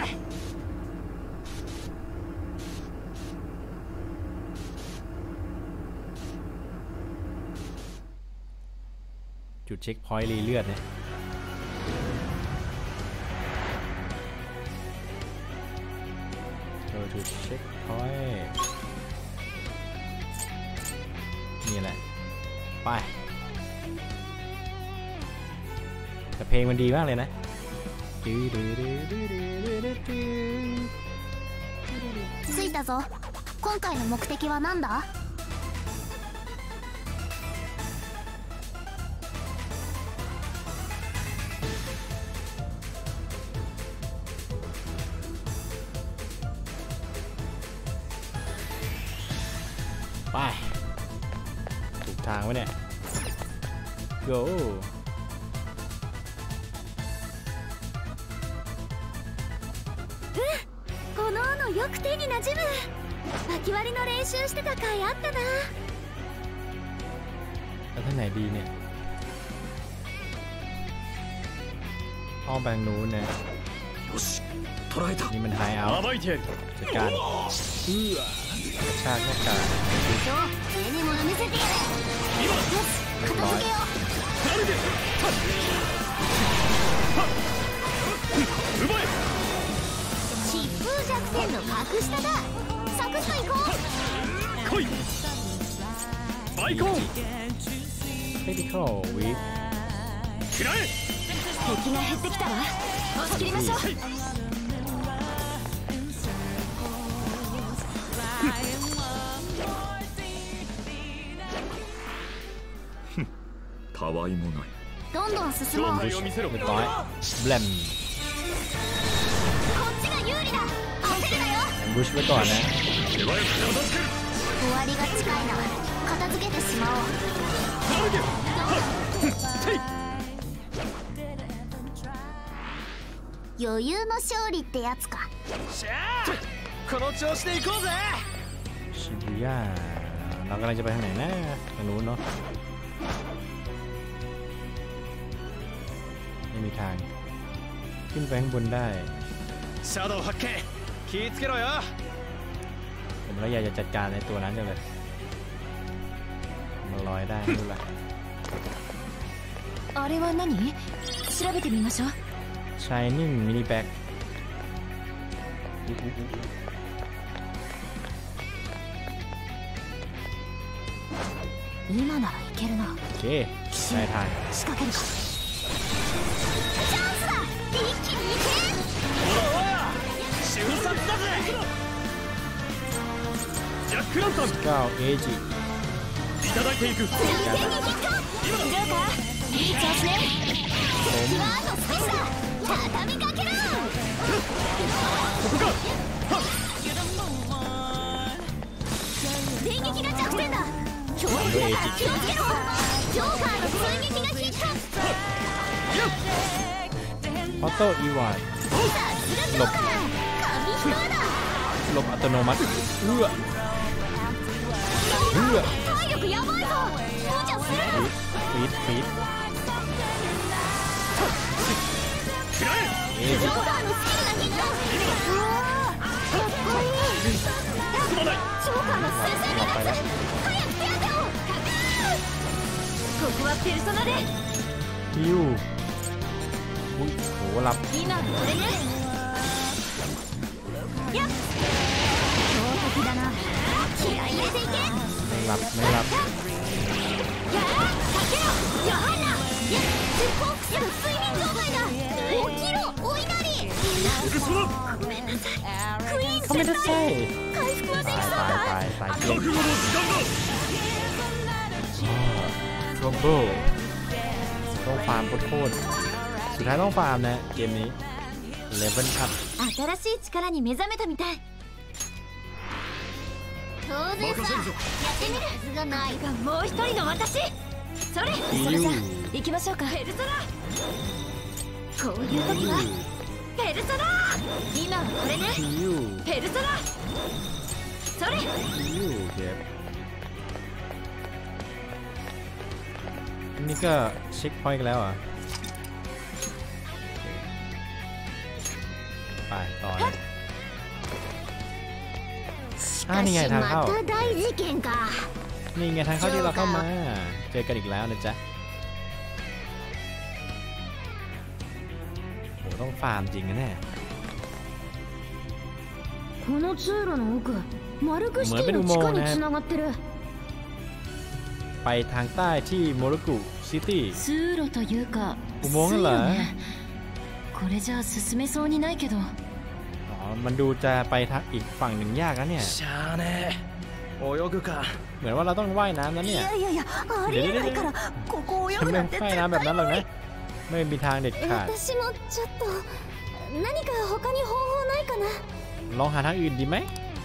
จุดเช็คพอยต์รีเลือดเนี่ยเราจุดเช็คพอยต์นี่แหละไปแต่เพลงมันดีมากเลยนะ着いたぞ今回の目的は何だไปถูกทางไว้เนี่ย go この斧よく手になじむ薪割りの練習してた回あったなแล้วท่านไหนดีเนี่ยอ้อมแบงนู้นนะよし捕らえたนี่มันไฮเอาท์暴いてやるจัดการกระชากหน้ากากそう上に物見せてやれよし片付けよう誰で奪え疾風弱点の格下だサクッといこう来いバイコーンクリティカルウィー食らえ敵が減ってきたわ押し切りましょうたわいもないどんどん進もうこっを見せろเรียบร้อยแบลมちが有利だ焦るなよบุชไว้ก่อนนะ手早く片付ける終わりが近いな片付けてしまおう誰で余裕の勝利ってやつかしゃあこの調子で行こうぜชิบุย่าเรากำลังจะไปทางไหนนะทางนู้นเนาะไม่มีทางขึ้นไปข้างบนได้シャドウ発見気ぃつけろよผมแล้วอยากจะจัดการในตัวนั้นจังเลยมันลอยได้ไม่รู้ละあれは何？調べてみましょう。 Shining Mini Bag 今ならいけるな。 โอเคได้ทาง仕掛けるか。チャンスだ。一気にいけ。 瞬殺だぜ。ジャックランタンเก้า เอ ジいただいていく。 手にヒット。どうか？いい調子ね。ワードスペースだ。畳みかけろ。 ここか。 電撃が弱点だ。強力だから気をつけろ。ジョーカーの追撃がヒット。 ออโต้อีวานหลบหลบอัตโนมัติเอื้อเอื้อฟีดฟีดเอจิ ไปแล้วここはペルソナでฮิวอุ้ยโหหลับ今これねやっ強敵だな気合い入れていけไม่หลับไม่หลับやあかけろやはりなや絶好や睡眠状態だ起きろお稲荷ごめんなさいクイーンเขาไม่ได้ใช่回復はできそうตายかตายตายเกม覚悟の時間だ。 ทรัมเบิลต้องฟาร์มโคตรสุดท้ายต้องฟาร์มนะเกมนี้เลเวลอัพ新しい力に目覚めたみたい当然さやってみるはずがないがもう一人の私それそれじゃ行きましょうかペルソナこういう時はペルソナ今はこれねฮิวペルソナそれฮิวเก็บนี่ก็เช็คพอยต์กันแล้วอ่ะไปต่อเลยอ่านี่ไงทางเข้านี่ไงทางเข้าที่เราเข้ามาเจอกันอีกแล้วนะจ๊ะโหต้องฟาร์มจริงนะเนี่ยこの通路の奥マルクシティの地下につながってるไปทางใต้ที่โมรุกุซิตี้通路というかอุโมงค์เหรอこれじゃ進めそうにないけどอ๋อมันดูจะไปทางอีกฝั่งหนึ่งยากนะเนี่ยしゃあねえ泳ぐかเหมือนว่าเราต้องว่ายน้ำนะเนี่ยいやいやいやありえないからここ泳ぐなんてว่ายน้ำแบบนั้นหรอกนะไม่มีทางเด็ดขาด私もちょっと何か他に方法ないかなลองหาทางอื่นดีไหม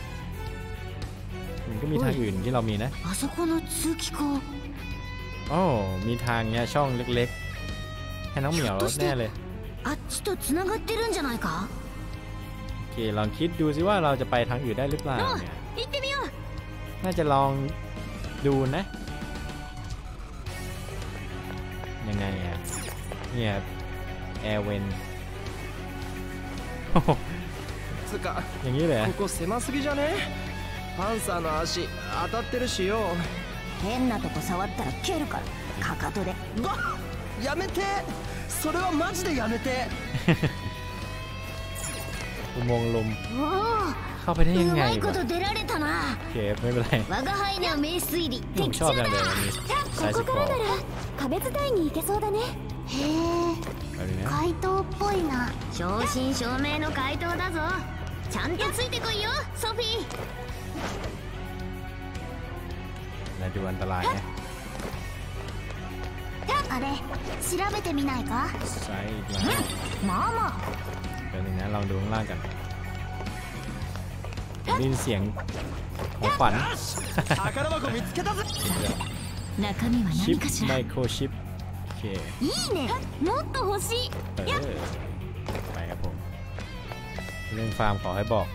มันก็มีทางอื่นที่เรามีนะあそこの通気口โอ้มีทางเนี้ยช่องเล็กๆให้น้องเหมียวแน่เลยあっちとつながってるんじゃないかโอเคลองคิดดูสิว่าเราจะไปทางอื่นได้หรือเปล่าเนี่ย行ってみようน่าจะลองดูนะยังไงอ่ะเนี่ยแอร์เวนつかอย่างนี้เลยここ狭すぎじゃねパンサーの足当たってるしよ変なとこ触ったら蹴るからかかとでがやめてそれはマジでやめてอุโมงค์ลมおเข้าไปได้ยังไงうまいこと出られたなโอเคไม่เป็นไร我が輩には名推理ผมชอบอย่างเดียวนี้ここからなら壁伝いに行けそうだねへえ怪盗っぽいな正真正銘の怪盗だぞちゃんとついてこいよソフィーน่าดูอันตรายนะあれ調べてみないかใช่แล้วまあまあเดี๋ยวนึงนะลองดูข้างล่างกันได้ยินเสียงของขวัญ中身はชิป何かしไมらโครชิปโอเคいいねもっと欲しいเออไปครับผมเรื่องฟาร์มขอให้บอก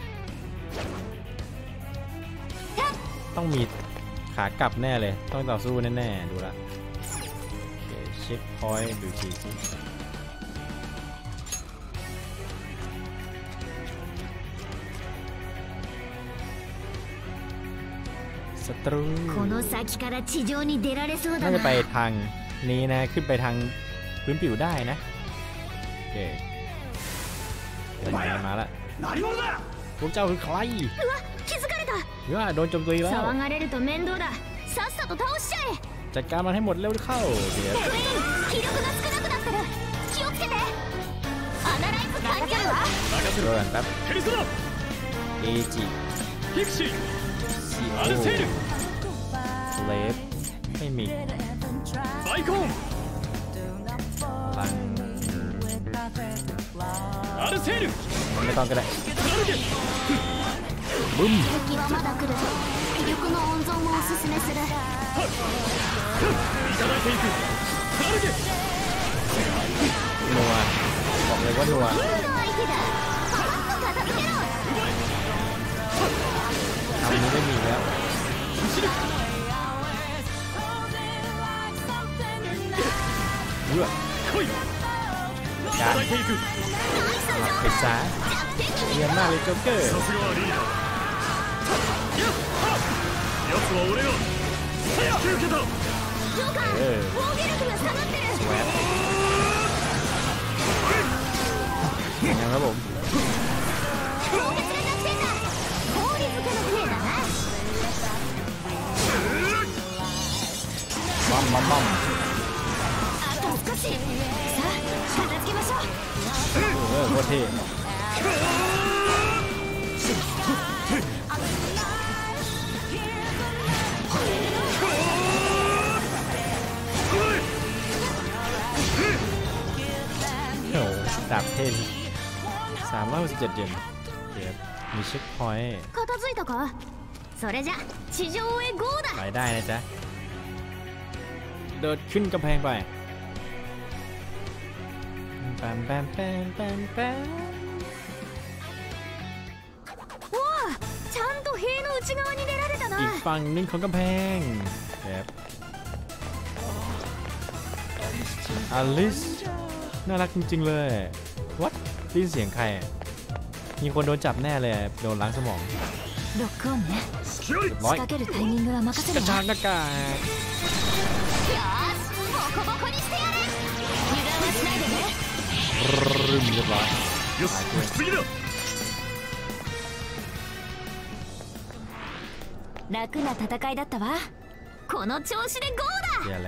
ต้องมีขากลับแน่เลยต้องต่อสู้แน่ๆดูละโอเคเช็คพอยต์ดูทีสิตรูこの先から地上に出られそうだน่าจะไปなทางนี้นะขึ้นไปทางพื้นผิวได้นะโอเคเดี๋ยวมามาละ何者だพวกเจ้าคือใครうわ気づかれたเฮ้ยโดนโจมตีแล้ว騒がれると面倒ださっさと倒しちゃえจัดการมันให้หมดเร็วเข้าเดี๋ยวクイーン気力が少なくなってる気をつけてアナライズ完了わเดี๋ยวกันแป๊บペルソナเอจิピクシーซีโอアルセールสเลฟไม่มีバイコーンลังアルセールไม่ต้องก็ได้貫けบึ้ม敵はまだ来る気力の温存をおすすめするいただいていく貫けนัวบอกเลยว่านัว竜の相手だパパッと片付けろทำนี้ไม่มีแล้ว走るเลือก来いいกาたรだいていくไปซะเยี่ยมมากเลยโจ๊กเกอร์さすがはリーダーやっはっ奴は俺が早く受けたジョーカーเออ防御力が下がってるแหวะยังไงครับผม強烈な弱点だ効率化のせいだなบัมบัมบัมあと少しさあ片付けましょうเออโคตรเท่โอ้โหดาบเท่สามร้อยหกสิบเจ็ดเยนเดี๋ยวมีเช็คพอยต์片付いたかそれじゃ地上へ ゴー だไปได้นะจ๊ะเดินขึ้นกำแพงไปแปมแปมแปมแปมแปมおおちゃんと塀の内側に出られたなอีกฝั่งหนึงของกำแพงแบบอลิสน่ารักจริงๆเลยวัดได้ยินเสียงใครอะมีคนโดนจับแน่เลยโดนล้างสมองロックオンね隙ありเรียบร้อย仕掛けるタイミングは任せกるระわชากหน้ากากよーしボコボコにしてやる油断はしないでねรึมเรียบร้อยよし次だ楽な戦いだったわこの調子で ゴーเดี๋ยวแล้ว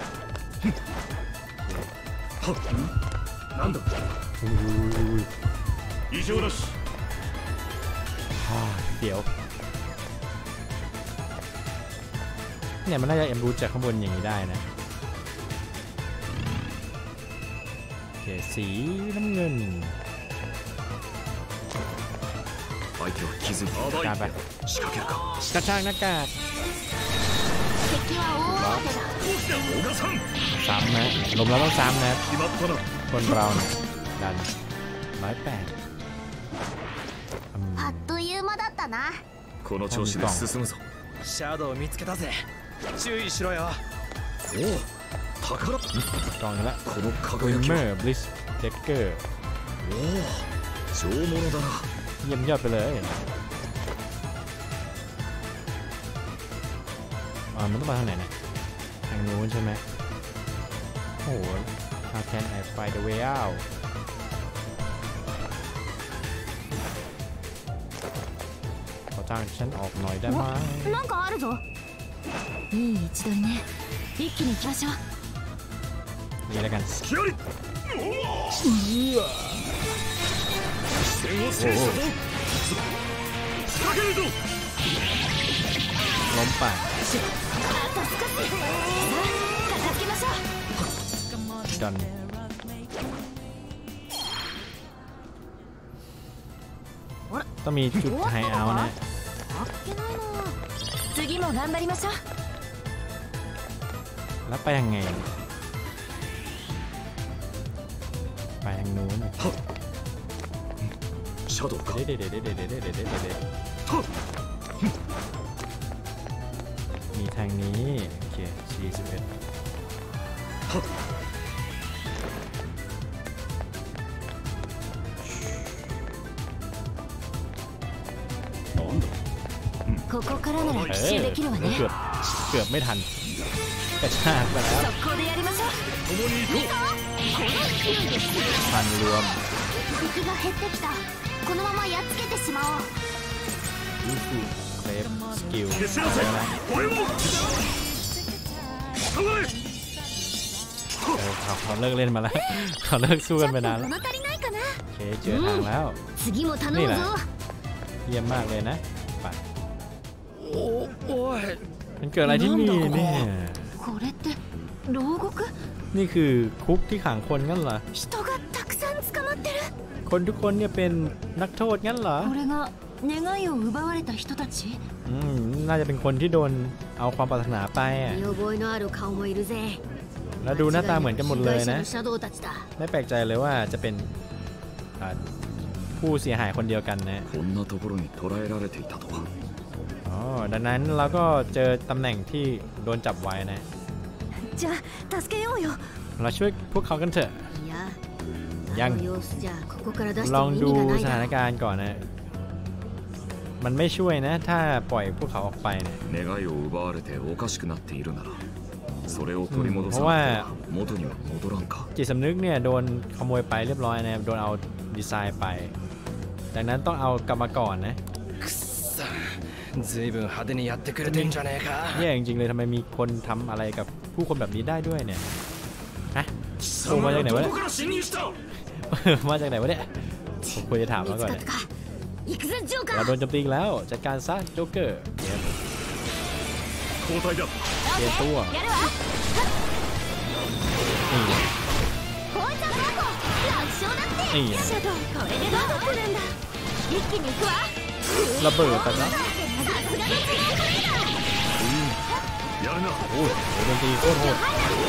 はっなんだอุ้ย異常なしฮ่าเดี๋ยวเนี่ยมันน่าจะเอ็มรูจากข้างบนอย่างนี้ได้นะโอเคสีน้ำเงิน相手は傷にการไป仕掛けるかกระชากหน้ากาก敵は大慌てだ小賀さんซ้ำนะลมเราต้องซ้ำนะ決まったなคนเราเนี่ยดันร้อยแปดあっという間だったなこの調子で進むぞシャドウ見つけたぜ注意しろよおお宝กองนี้ละこのวิ輝มきเมอはร์บลิสเดกเกอร์おお上物だなเยี่ยมยอดไปเลยอ่ามันต้องมาทางไหนเนี่ยทางนู้นใช่ไหมโอ้โห How can I find the way out ขอทางฉันออกหน่อยได้ไหมなんかあるぞいい位置取りね一気に行きましょうนี่แล้วกัน隙あり視線を制したぞ仕掛けるぞล้มไปあと少しさあ片付けましょうดันต้องมีจุดไฮเอาท์นะあっけないな次も頑張りましょうแล้วไปยังไงไปทางนู้นシャドウかเด็ดเด็ดเด็ดเด็ดเด็ดเด็ดเด็ดเด็ดเด็ดมีทางนี้โอเคสี่สิบเอ็ดなんだここからならเอ奇襲อできるわねเกือบเกือบไม่ทันกระชากไปแล้ว速攻でやりましょう共に行ここの勢いですพันรวม敵が減ってきたこのままやっつけてしまおうยูฟูเคลฟสกิลう消しなさいแล้วนะこれも考えเออเขาเขาเลิกเล่นมาแล้ว เขาเลิกสู้กันไปนานแล้ว物足りないかなโอเคเจอทางแล้ว次も頼むนี่แหละぞเยี่ยมมากเลยนะไปおおいมันเกิดอะไรที่นี่เนี่ยこれって牢獄นี่คือคุกที่ขังคนงั้นเหรอ人がたくさん捕まってるคนทุกคนเนี่ยเป็นนักโทษงั้นเหรอこれが願いを奪われた人たちอืมน่าจะเป็นคนที่โดนเอาความปรารถนาไปอ่ะ見覚えのある顔もいるぜแล้วดูหน้าตาเหมือนกันหมดเลยนะ被害者のシャドウたちだไม่แปลกใจเลยว่าจะเป็นอ่าผู้เสียหายคนเดียวกันนะこんなところに捕らえられていたとはอ๋อดังนั้นเราก็เจอตำแหน่งที่โดนจับไว้นะじゃあ助けようよเราช่วยพวกเขากันเถอะいやยังあの様子じゃここから出してลองも意ดู味がないสだถานろうการณ์ก่อนนะ มันไม่ช่วยนะ ถ้าปล่อยพวกเขาออกไปเนี่ย願いを奪われておかしくなっているならそれを取り戻さなくては元には戻らんかจิตสำนึกเนี่ยโดนขโมยไปเรียบร้อยนะโดนเอาดีไซน์ไป ดังนั้นต้องเอากลับมาก่อนนะくっさずいぶん派手にやってくれてんじゃねえかแย่จริงๆเลยทำไมมีคนทำอะไรกับผู้คนแบบนี้ได้ด้วยเนี่ยฮะ貴โผล่様มาจากがไหนどวะこเนี่ยから侵入したมาจากไหนวะเนี่ยผมควรจะถาม見มาつก่อนかっเนี่ยたか行くぜジョーカเราーโดนโจมตีอีกแล้วจัดการซะโจ๊กเกอร์เตรียม交代だเตรียมตัวやるわนี่こいつはバコ楽勝だっていいねシャドウこれでどう来るんだ一気に行くわระเบิดไปนะさすがのスノークレーダーやるなโอ้ยโดนตีโคตรโหด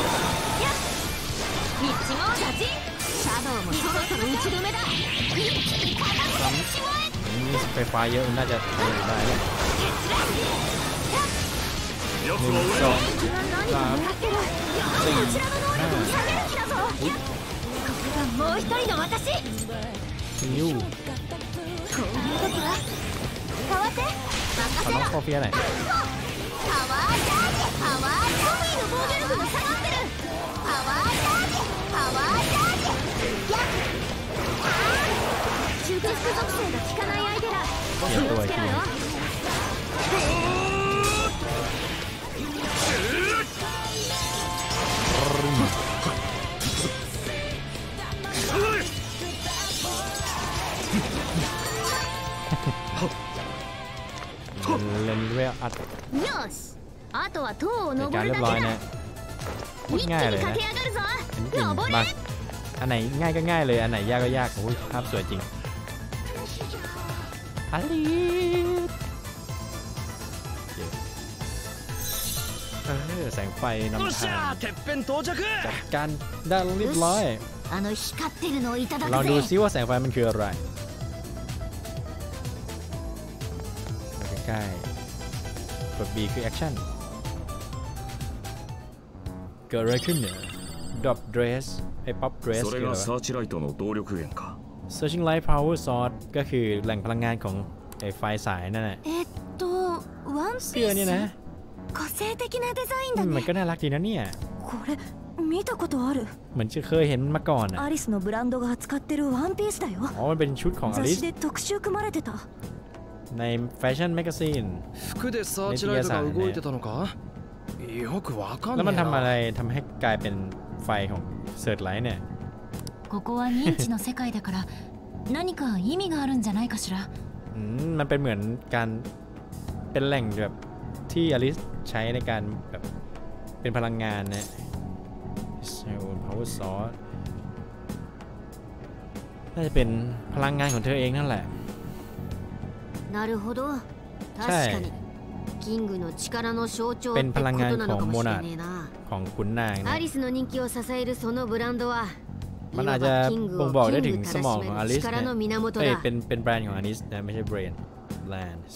一網打尽シャドウもそろそろ打ち止めだ一気に片付けてしまえนี่ไฟฟ้าเยอะน่าจะเดินได้แล้ว奴หนึ่งはส俺อง何が狙ってるこちらの能力に下げる気だぞこれがもう一人の私นิ้วこういう時は変わってขอน้องโซเฟียหน่อยパワーチャージパワーチャージの防御力が下がってるパワーチャージパワーチャージやっあー中鉄属性が効かない相手だ気をつけろよเล่นเวลอัดよしあとは塔をเหตุ登การณ์るเรียだบร้อยけだนะโคต一ร気ง่ายเลにย駆นะけ上がるぞอันนี้จริง登れบางอันไหนง่ายก็ง่ายเลยอันไหนยากก็ยากโอ้ยภาพสวยจริงฮัลลีเออแสงไฟนำよっしทางゃてっぺん到着จัดการได้เรียบร้อยあの光ってるのをいただลองくดูぜซิว่าแสงไฟมันคืออะไรมาใกล้ๆกด B คือ action เกิดอะไรขึ้นเนี่ย drop dress ไอ้ pop dress そคืれออะไรがวะサーチライトの動力源か searching light power source ก็คือแหล่งพลังงานของไอ้ไฟสายนั่นแหละえっとワンเสื้อนี่นะ個性的なデザインอืだมมันねก็น่ารักดีนะเนี่ยこれ見たことあるเหมือนจะเคยเห็นมาก่อนอ่ะアリスのブランドが扱ってるワンピースだよอ๋อมันเป็นชุดของอ雑ลิส誌で特集組まれてたในแฟชั่นแมกกาซีน服でサーチライトが動いてたのかよくわかんแล้วねมันえทำอะไรなทำให้กลายเป็นไฟของเซิร์ชไลท์เนี่ยここは認知の世界だから何か意味があるんじゃないかしらอืมมันเป็นเหมือนการเป็นแหล่งแบบที่อลิสใช้ในการแบบเป็นพลังงานนะ power source น่าจะเป็นพลังงานของเธอเองนั่นแหละなるほど確かにキングの力の象徴ってことなのかもしれねえなของขุนนางเนี่ยアリスの人気を支えるそのブランドはมันอาจจะบ่งบอกได้ถึงสมองของอลิส力เนี่ยの源เอ้ยだเป็นเป็นแบรนด์ของอลิสนะไม่ใช่แบรนด์แบรนด์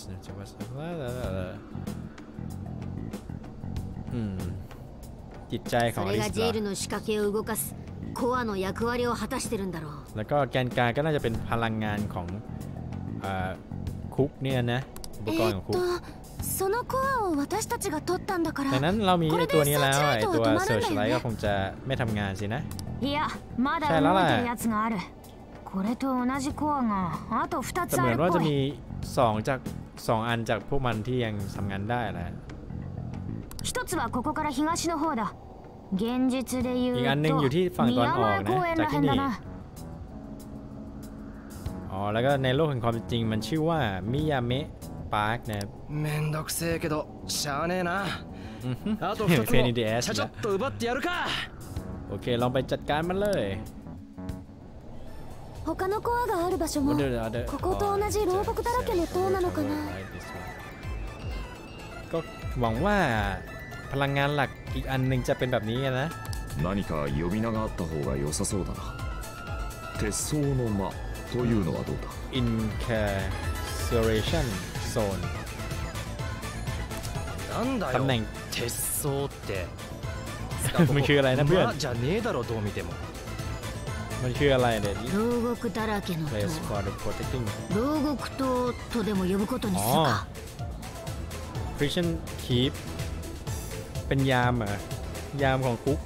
อืมจิตใจของそอれลิがสジェールの仕掛けを動かすコアの役割を果たしてるんだろうแล้วก็แกนกลางก็น่าจะเป็นพลังงานของอ่าคุกเนี่ยนะอุปกรณ์ของคุกえっとそのコアを私たちが取ったんだから。 ดังนั้นเรามีไอ้ตัวนี้แล้วไอ้ตัว Searchlight ก็คงจะไม่ทำงานสินะいやまだ動いてるやつがある。これと同じコアがあとふたつあるっぽい。แต่เหมือนว่าจะมีสองจากสองอันจากพวกมันที่ยังทำงานได้นะ一つはここから東の方だ。現実で言うとอีกอันนึงอยู่ที่ฝั่งตะวันออกนะจากที่นี่อ๋อแล้วก็ในโลกแห่งความจริงมันชื่อว่ามิยาเมะปาร์คนะめんどくせえけどしゃあねえなあとふたつもちゃちゃっと奪ってやるかโอเคลองไปจัดการมันเลย他のコアがある場所もここと同じ牢獄だらけの塔なのかなก็หวังว่าพลังงานหลักอีกอันหนึ่งจะเป็นแบบนี้นะ何か呼び名があった方が良さそうだな鉄装の間というのはどうだ Incarceration Zone なんだよตำแหน่ง鉄装ってมันคืออะไรนะเพื่อนじゃねえだろどう見てもมันคืออะไรเด็ด牢獄だらけの塔牢獄塔とでも呼ぶことにするか Prison Keep เป็นยามเหรอยามของคุก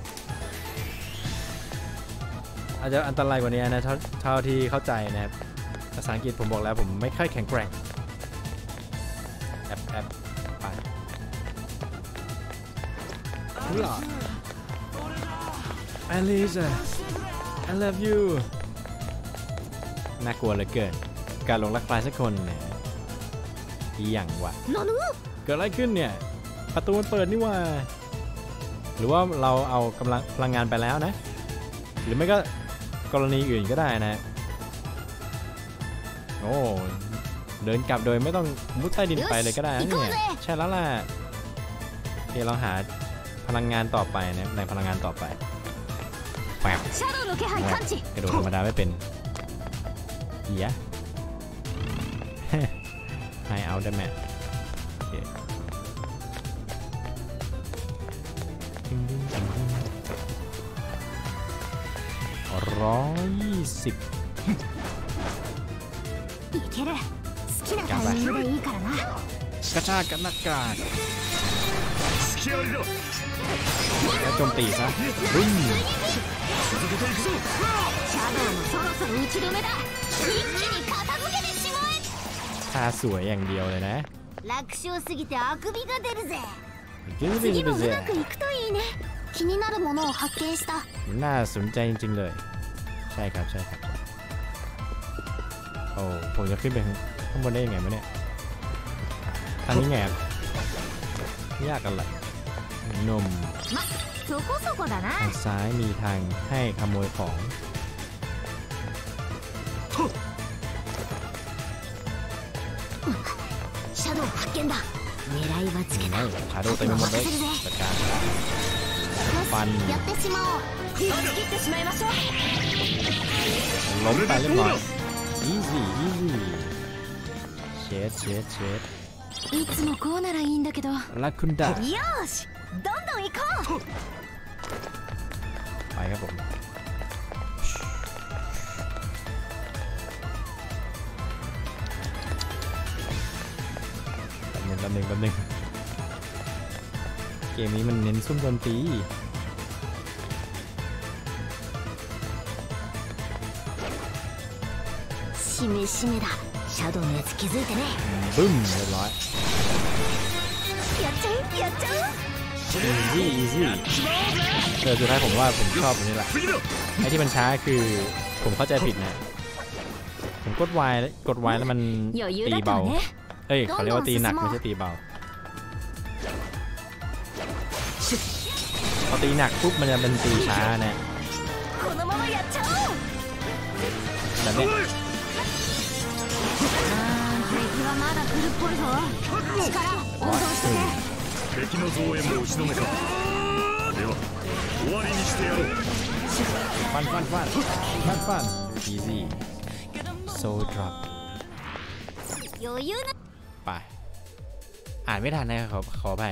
อาจจะอันตรายกว่านี้นะเท่าที่เข้าใจนะครับภาษาอังกฤษผมบอกแล้วผมไม่ค่อยแข็งแกร่งแอปแอปไปหรอ Alice I love you น่ากลัวเหลือเกินการหลงรักใครสักคนเนี่ยอีหยังวะเกิดอะไรขึ้นเนี่ยประตูมันเปิดนี่ว่าหรือว่าเราเอากำลังพลังงานไปแล้วนะหรือไม่ก็กรณีอื่นก็ได้นะโอ้เดินกลับโดยไม่ต้องมุดใต้ดินไปเลยก็ได้นะเนี่ยใช่แล้วล่ะเดี๋ยวเราหาพลังงานต่อไปนะในพลังงานต่อไปแปบกระโดดธรรมดาไม่เป็นเหี้ยให้เอาได้ไหมร้อยยี่สิบกระชากกันนักกาแล้วโจมตีซะบึ้มท่าสวยอย่างเดียวเลยนะน่าสนใจจริงๆเลยใช่ครับใช่ครับโอ้ผมจะขึ้นไปข้างบนได้ยังไงวะเนี่ยทางนี้ไงยากกันเลยนมทางซ้ายมีทางให้ขโมยของชาโดว์เต็มไปหมดเลยจัดการฟันล้มไปเรียบร้อย easy easy เช็ดเช็ดเช็ดいつもこうならいいんだけどラクンダよしどんどん行こうไปครับผมแป๊บนึงแป๊บนึงแป๊บนึงเกมนี้มันเน้นซุ่มโจมตีしめしめだシャドウのやつ気づいてねบึ้มเรียบร้อยやっちゃうやっちゃう easy easy เออสุดท้ายผมว่าผมชอบอันนี้แหละไอ้ที่มันช้าคือผมเข้าใจผิดนะผมกด Y กด Y แล้วมันตีเบาเอ้ยเขาเรียกว่าตีหนักไม่ใช่ตีเบาพอตีหนักปุ๊บมันจะเป็นตีช้านะแบบนี้敵の増援も打ち止めたでは終わりにしてやろうฟันฟันฟันฟันฟัน easy so drop ไปอ่านไม่ทันนะขอขอไป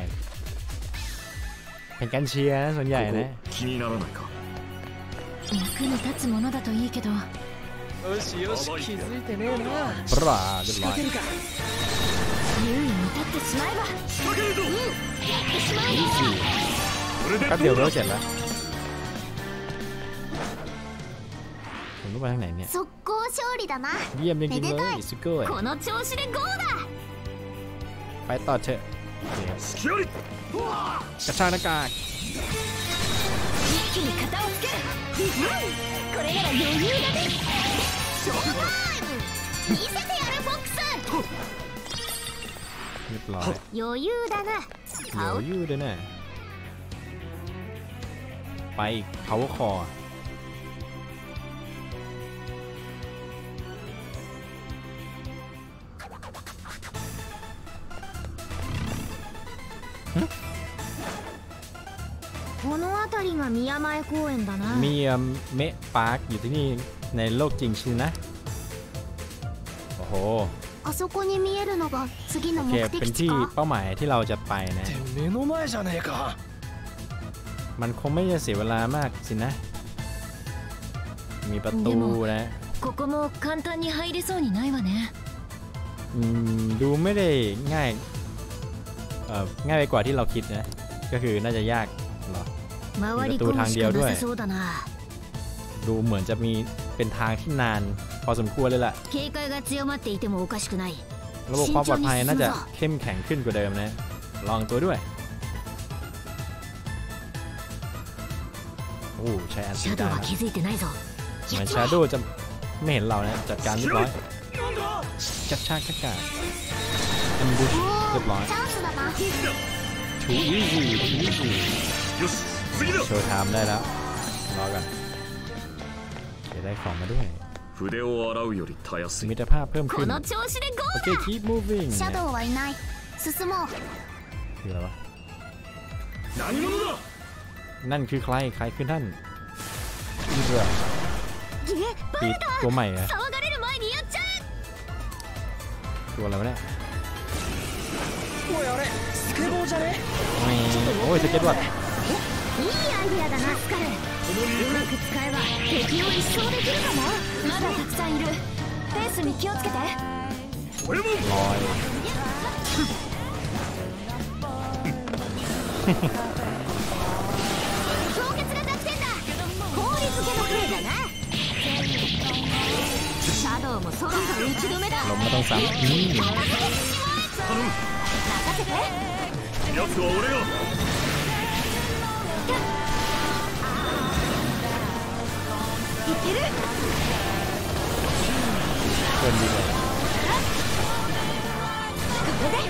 เป็นการเชียร์นะส่วนใหญ่นะ気にならないか役に立つものだといいけどよしよし気づいてねえなปราเรียบร้อย優位に立ってしまえば仕掛けるぞ。 やってしまえばこれでแป๊บเดียวどうก็だ。 เสร็จแล้วผมต้องไปทางไหนเนี่ย速攻勝利だなเยี่ยมจริงๆเลยสุโก้ยこの調子でゴーだไปต่อเถอะโอเคครับ隙あり。 กระชากหน้ากาก一気に型をつけるこれなら余裕だねショータイム見せてやるフォックスเรียบร้อย余裕だなเดี๋ยวยืดด้วยนะไปอีก power core この辺りが宮前公園だなมีเมะปาร์คอยู่ที่นี่ในโลกจริงใช่ไหมโอ้โหあそこに見えるのが次のโอเค目เป็น的地ที่かเป้าหมายที่เราจะไปนะて目の前じゃねえか。 มันคงไม่จะเสียเวลามากสินะ มีประตูนะここも簡単に入れそうにないわねอืมดูไม่ได้ง่ายเอ่อง่ายไปกว่าที่เราคิดนะก็คือน่าจะยากเหรอ回り込むしかなさそうだなดูเหมือนจะมีเป็นทางที่นานพอสมควรเลยล่ะ警戒が強まっていてもおかしくないระบบความปลอดภัยน่าจะเข้มแข็งขึ้นกว่าเดิมนะลองตัวด้วยโอ้ใช้อันシตีャドได้ウはนะ気づいてないぞเหมือนชาโดจะไม่เห็นเรานะจัดการเรียบร้อยจัดชากกาอันบุชเรียบร้อยチャンスだなทูอีซีทูอีซีよし次だ。 โชว์ไทม์ได้แล้วรอกันจะได้ของมาด้วย筆を洗うよりたやすい。 มิตรภาพเพิ่มこขึ้นの調子でゴโอーเค keep moving シャドウはいない進もうคืออะไรวะ何者だ。 นั่นคือใครใครคือท่านนี่คือปีตัวใหม่อะ騒がれる前にやっちゃえตัวอะไรวะเนี่ยおいあれスケボーじゃね。 โอ้ยสเก็ตบอร์ดいいアイデアだなスカルうまく使えば敵を一掃できるかもまだたくさんいるペースに気をつけて俺も。 ลอย強烈な弱点だ氷漬けのプレイだなシャドウもそろそろ打ち止めだลมไม่ต้องซ้ำอืม任せて奴は俺が。 いけるเกินดีเลยこれで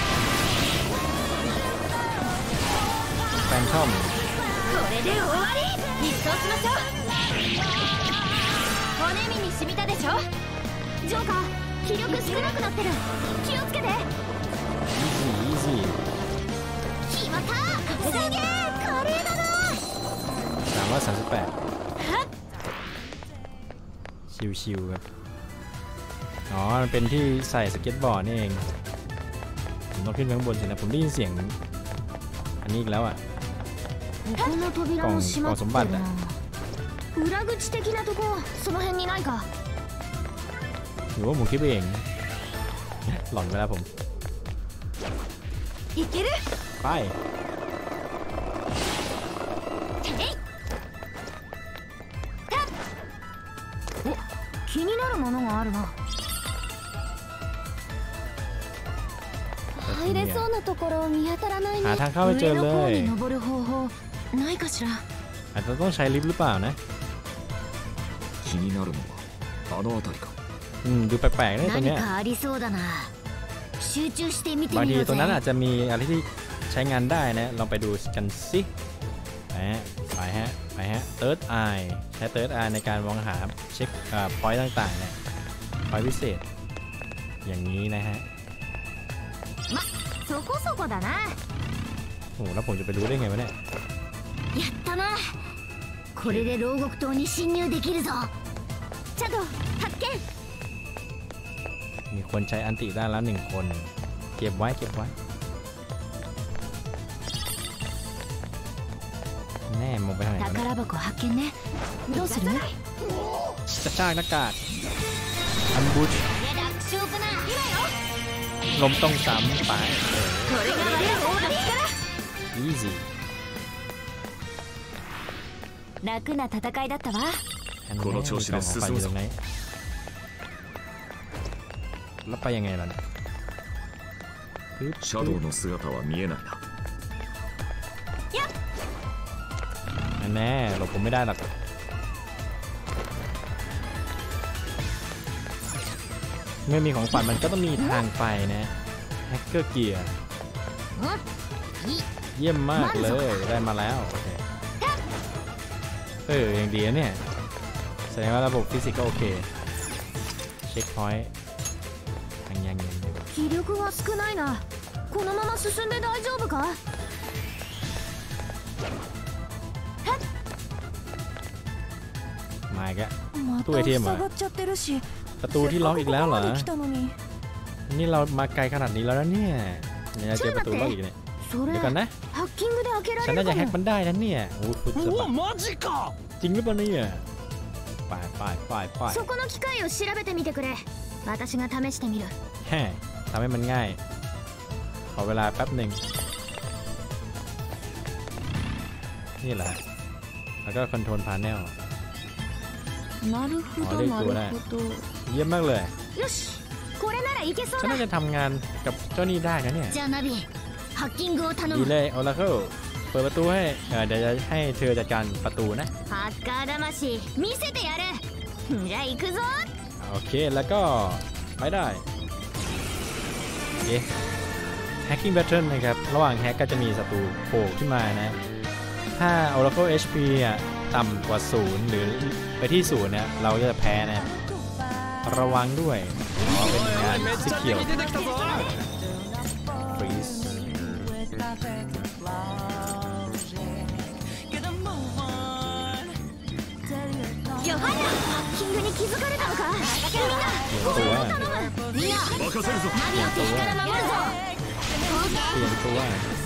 แฟนทอมこれで終わり一掃しましょう骨身に染みたでしょジョーカー気力少なくなってる気をつけてอีซี่อีซี่決まったすげえ華麗だなสามร้อยสามสิบแปดชิวๆครับอ๋อมันเป็นที่ใส่สเก็ตบอร์ดนี่เองผมต้องขึ้นไปข้างบนสินะผมได้ยินเสียงอันนี้อีกแล้วอ่ะここの扉も閉まってるな裏口的なとこその辺にないかหรือว่าผมคิดไปเองหลอนไปแล้วผมいけるไปお気になるものがあるな入れそうなところ見当たらないねหาทางเข้าไม่เจอเลย上の方に登る方法ないかしらอาจจะต้องใช้ลิฟต์หรือเปล่านะ気になるのはあの辺りか。 อืมดูแปลกๆนะตัว何เนี้ยかありそうだな集中して見てบางみทีようตัวนั้นอาぜจจะมีอะไรที่ใช้งานได้นะลองไปดูกันสิไปฮะไปฮะไปฮะ Third Eye ใช้ Third Eye ในการมองหาเช็คอ่าพอยต์ต่างๆเนี่ยพอยต์พิเศษอย่างนี้นะฮะそこそこだなโอ้โหแล้วผมจะไปรู้ได้ไงวะเนี่ยやったなこれで牢獄島に侵入できるぞチャド発見มีคนใช้อันติได้แล้วหนึ่งคนเก็บไว้เก็บไว้แน่มองไปทางไหนวะเนี่ย宝箱発見ねどうするจะชากหน้ากากอันบูช楽勝かな今よลมต้องซ้ำไป easy 楽な戦いだったわ。 この調子で進むぞ。 แล้วไปยังไงล่ะเนี่ยシャドウの姿は見えないな。 แน่หลบผมไม่ได้หรอกเมื่อมีของฝันมันก็ต้องมีทางไปนะแฮกเกอร์เกียร์เยี่ยมมากเลยได้มาแล้วโอเคเอออย่างดีนะเนี่ยแสดงว่าระบบฟิสิกส์ก็โอเคเช็คพอยต์ทางยังยัง気力は少ないな。このまま進んで大丈夫か。 มาอีกแล้วตู้ เอ ที เอ็ม เหรอประตูที่ล็อกอีกแล้วเหรอนี่เรามาไกลขนาดนี้แล้วนะเนี่ยเนี่ยเจอประตูล็อกอีกเนี่ยเดี๋ยวก่อนนะฉันน่าจะแฮกมันได้นะเนี่ยโอ้โหสุดจะจริงหรือเปล่าเนี่ยไปไปไปไปそこの機械を調べてみてくれ。私が試してみる。 แฮ่ทำให้มันง่ายขอเวลาแป๊บหนึ่งนี่แหละแล้วก็คอนโทรลพาเนลなるほどなるほどเยี่ยมมากเลยよしこれならいけそうだ。 ฉันน่าจะทำงานกับเจ้านี่ได้นะเนี่ยじゃあナビハッキングを頼む。 ดีเลยโอราเคิลเปิดประตูให้เดี๋ยวจะให้เธอจัดการประตูนะハッカー魂見せてやる。じゃあ行くぞ。 โอเคแล้วก็ไปได้เอ๊ะ Hacking Battle นะครับระหว่างแฮกก็จะมีศัตรูโผล่ขึ้นมานะถ้า Oracle เอช พี อ่ะต่ำกว่าศูนย์หรือไปที่ศูนย์เนี่ยเราจะแพ้นะระวังด้วยอ๋อเป็นงานสีเขียวฟรีซやばいな。ハッキングに気づかれたのか。みんな頼む。みんな任せるぞ。ナビを敵から守るぞ。 เปลี่ยนตัว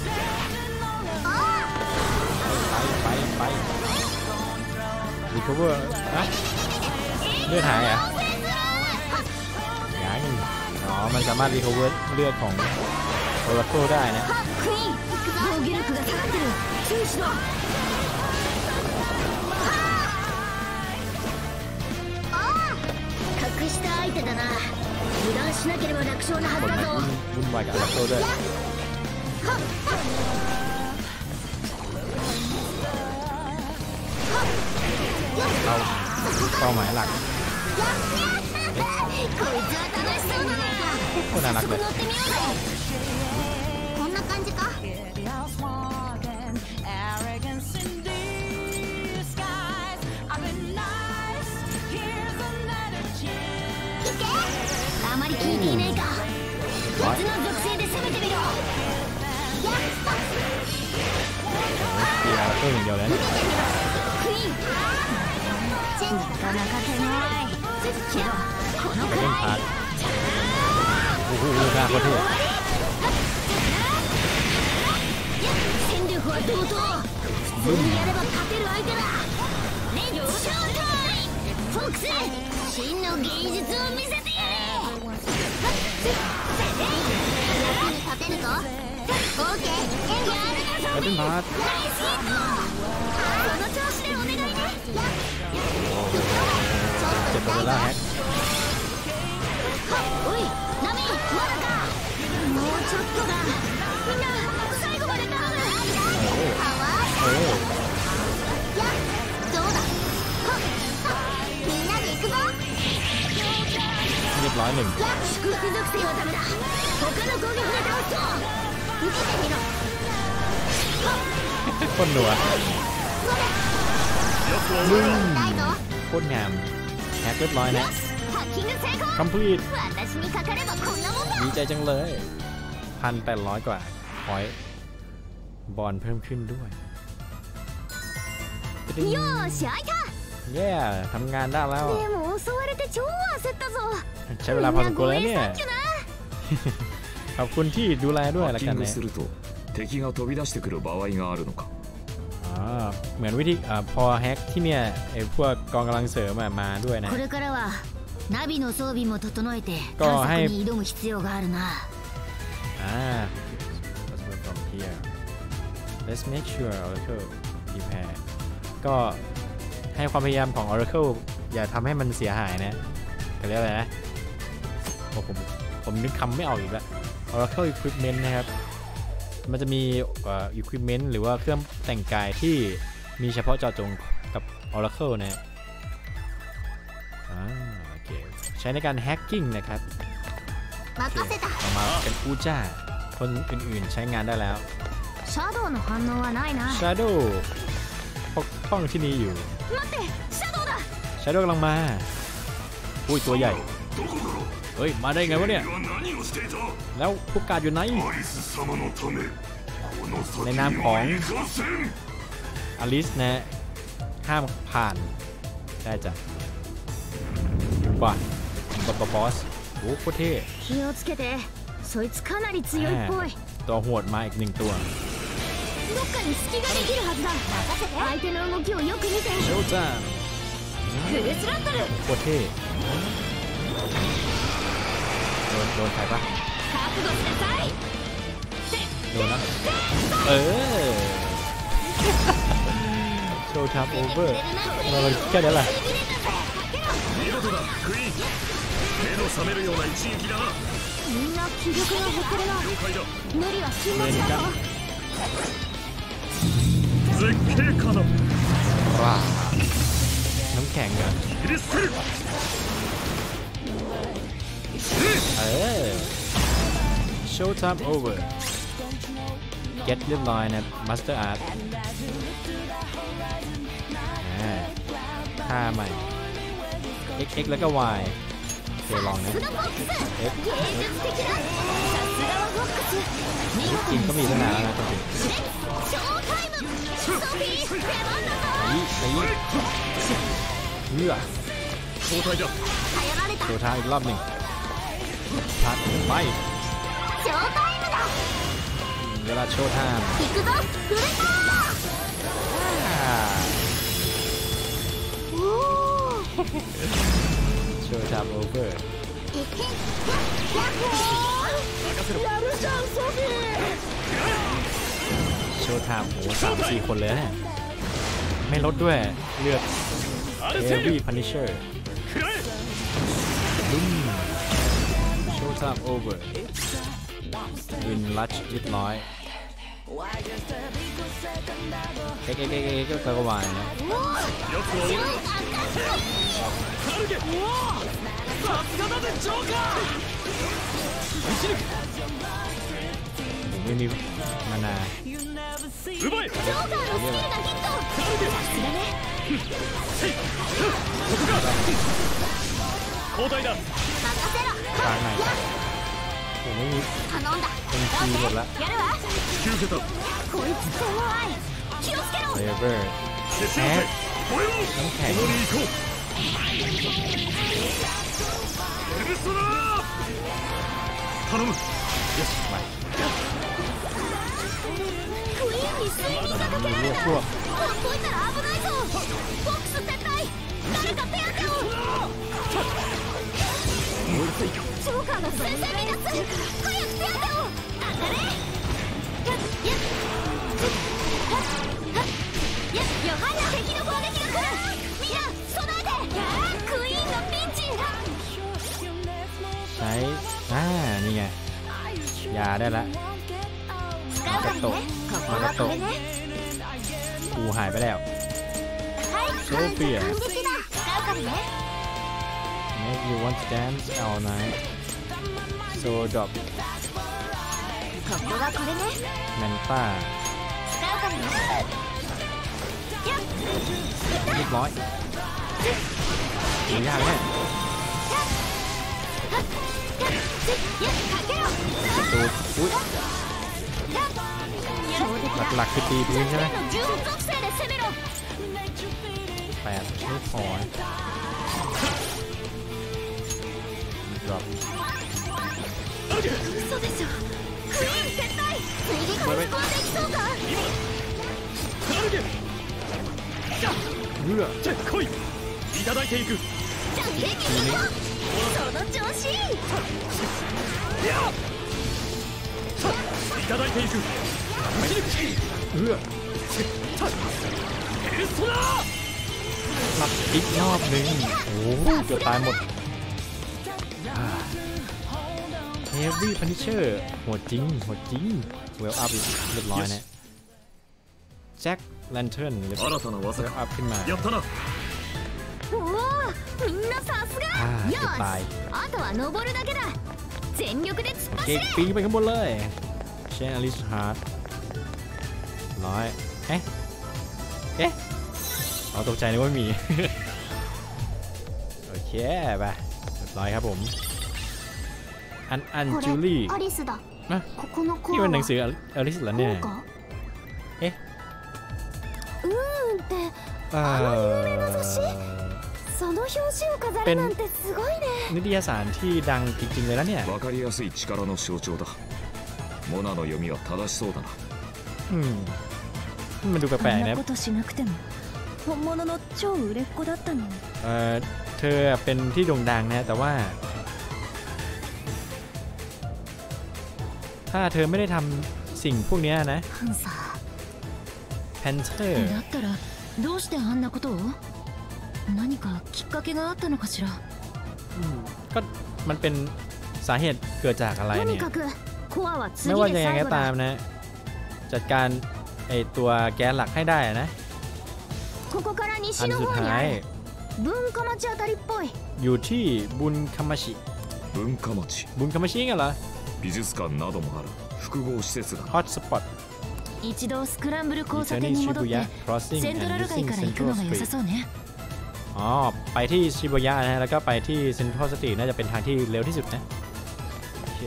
ไปไปไปรีคอเวอร์อะเลือดหายอ่ะยังอ๋อมันสามารถรีคอเวอร์เลือดของโอราเคิลได้นะ隠した相手だな。油断しなければ楽勝なはずだぞ。 วุ่นวายกับโอราเคิลด้วยเราเป้าหมายหลักこน่ารักเลยこんな感じか。あまり聞いていないか。別の属性で攻めてみろ。 いやそういうのよねクイーンなかなか手ないけどこのくらいโอ้โหน่าโคตรเท่戦力は同等。普通にやれば勝てる相手だ。レッツショータイム。フォックス真の芸術を見せてやれ。役に立てるぞ。オーケーやるなぞ。ナイスヒット。その調子でお願いね。 เจ็บไปแล้วแฮกおいナミまだか。もうちょっとだ。みんな最後まで頼む。かわいい。やどうだ。みんなで行くぞ。 เรียบร้อยหนึ่ง祝福属性はダメだ。他の攻撃で倒すぞ。見てみろ。 คนหนัวมึงโคตรงามแฮกเรียบร้อยนะ complete ดีใจจังเลย พันแปดร้อยกว่าพอยต์บอลเพิ่มขึ้นด้วยเย้ทำงานได้แล้วใช้เวลาพอสมควรแล้วเนี่ยขอบคุณที่ดูแลด้วยละกันนะ敵が飛び出してくる場合があるのか。 เหมือนวิธีพอแฮกที่เนี่ยไอ้พวกกองกำลังเสริมมาด้วยนะก็ให้อ่า let's move from here let's make sure Oracle prepare ก็ให้ความพยายามของ Oracle อย่าทำให้มันเสียหายนะเขาเรียกอะไรนะโอ้ผมผมนึกคำไม่ออกอีกแล้ว Oracle Equipment นะครับมันจะมีเอ่อ Equipment หรือว่าเครื่องแต่งกายที่มีเฉพาะเจาะจงกับ Oracle นะอ่าโอเคใช้ในการ hacking นะครับออกมาเป็นอูจ้าคนอื่นๆใช้งานได้แล้ว Shadow の反応はないな Shadow ปกป้องที่นี่อยู่待って Shadow だ Shadow กำลังมาอุ้ยตัวใหญ่เฮ้ยมาได้ไงวะเนี่ยแล้วผู้การอยู่ไหนในนามของอลิสนะห้ามผ่านได้จ้ะบ้าบับบอสโอ้โคตรเท่気をつけてそいつかなり強いっぽいตัวโหดมาอีกหนึ่งตัวどっかに隙ができるはずだ相手の動きをよく見てโชว์จ้าフルスロットルโคตรเท่โดนโดนใครปะ覚悟しなさいโดนนะเออโชว์ทับโอเวอร์มาเลยแค่นี้แหละみんな気力が減ってるな無理は禁物だぞ絶景かなว้าน้ำแข็งเหรอเออ show time over get เรียบร้อยนะ master art ท่าใหม่ x x แล้วก็ y โอเคลองนะ x จริงก็มีตั้งนานแล้วนะจริงนี่นี่เลือดโชว์ท่าอีกรอบหนึ่งพัดไปเวลาโชว์ท่าโชว์ท่าโอเวอร์โชว์ท่าโหสามสี่คนเลยเนี่ยไม่ลดด้วยเลือด Heavy Punisher โชว์ท่าโอเวอร์วินลัชเรียบร้อยเอ๊ะเอ๊ะเอ๊ะเอ๊ะก็กระวายนะผมไม่มีมานาうまいジョーカーのスキルがヒットさすがね交代だ任せろกลางไหนผมไม่มี頼んだเป็นคีย์หมดละやるわ引き受けたこいつ怖い気をつけろレーバーแอดน้ำแข็ง頼むよしไปクイーンにスイングがかけられたほっといたら危ないぞフォックス撤退誰か手当てをジョーカーが先制に立つ早く手当てを当たれやっやっヨハンナ敵の攻撃が来るみんな備えてクイーンのピンチใช้อ่านี่ไงยาได้ละมากระโตมากระโตกูหายไปแล้วโซเฟีย make you want to dance all night so drop ここがこれねแมนต้าเรียบร้อยยากแน่ตัวอุ้ยหลักๆคือตีพื้นใช่ไหมแปดไม่พอดรอปเลือดじゃ来いいただいていくじゃあケーキにその調子いただいていくเอื้อペルソナหลับอีกรอบนึงโอ้โหเกือบตายหมดเฮฟวี่พันิเชอร์โหดจริงโหดจริงเวลอัพเรียบร้อยนะแจ็คแลนเทิร์นเรียบ新たなเว技ลอัพขึ้นมาやったなおおみんなさすがよしあとは登るだけだ全力で突っเก่ง走れปีไปข้างบนเลยเชนอลิสฮาร์ดร้อยเอ๊ะเอ๊ะเอาตกใจนึกว่ามี โอเคไปเรียบร้อยครับผมอันอันจูลี่アリスだนะここのコนี่アเป็นหนัはงสืออลิสเหรอเนี่ยこうかเอ๊ะうーんってเอ่อその表紙を飾るなんてすごいねนิตยสารที่ดังจริงๆเลยนะเนี่ย分かりやすい力の象徴だモナの読みは正しそうだなอืมมันดูแปลกๆนะことしなくても本物の超売れっ子だったのเออเธอเป็นที่โด่งดังนะแต่ว่าถ้าเธอไม่ได้ทำสิ่งพวกนี้นะパンサแพนเทอร์ーだったらどうしてあんなことを何かきっかけがあったのかしらก็มันเป็นสาเหตุเกิดจากอะไรとにเนี่ยかくコアはไม่次ว่าでยังไง最ก็後ตามだนะ จัดการไอตัวแก๊สหลักให้ได้นะここからอัน西のสุด方にท้าあยる文化町あたりっぽいอยู่ที่บุญคามาชิ文化町บุญคามาชิกันเหรอ美術館などもある複合施設だฮอตสปอต一度スクランブル交差 Returning 点に戻って Shibuya Crossing セントラ and ル街 using から行くの Central が良さ Street そうねอ๋อไปที่ชิบูย่านะฮะแล้วก็ไปที่เซ็นทรัลสตรีทน่าจะเป็นทางที่เร็วที่สุดนะโอเค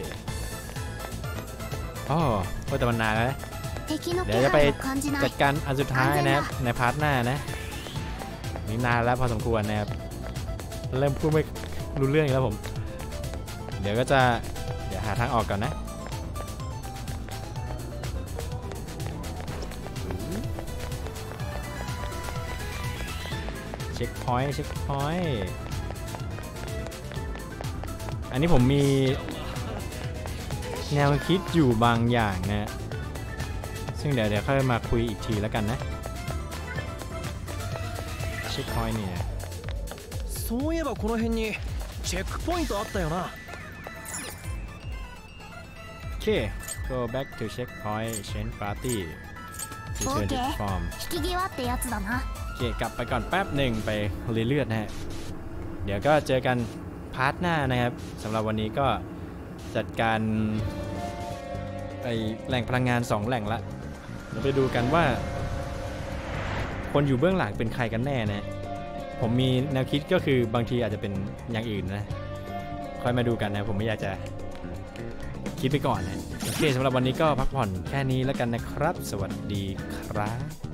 อ๋อแต่มันนานแล้วนะ敵の気เดี๋ยวจะไป配を感じなจัいดการอันสุดท้ายนะครับในพาร์ทหน้านะนี่นานแล้วพอสมควรนะครับเริ่มพูดไม่รู้เรื่องแล้วผม เดี๋ยวก็จะเดี๋ยวหาทางออกก่อนนะเช็คพอยต์เช็คพอยต์อันนี้ผมมีแนวคิดอยู่บางอย่างนะซึ่งเดี๋ยวเดี๋ยวค่อยมาคุยอีกทีแล้วกันนะเช็คพอยต์เนี่ยそういえばこの辺にチェックポイントあったよなโอเค go back to checkpoint change party return to form 引き際ってやつだなโอเคกลับไปก่อนแป๊บหนึ่งไปเรื่อยๆนะฮะเดี๋ยวก็เจอกันพาร์ทหน้านะครับสำหรับวันนี้ก็จัดการไอแหล่งพลังงานสองแหล่งละเราไปดูกันว่าคนอยู่เบื้องหลังเป็นใครกันแน่นะผมมีแนวคิดก็คือบางทีอาจจะเป็นอย่างอื่นนะค่อยมาดูกันนะผมไม่อยากจะคิดไปก่อนนะโอเคสำหรับวันนี้ก็พักผ่อนแค่นี้แล้วกันนะครับสวัสดีครับ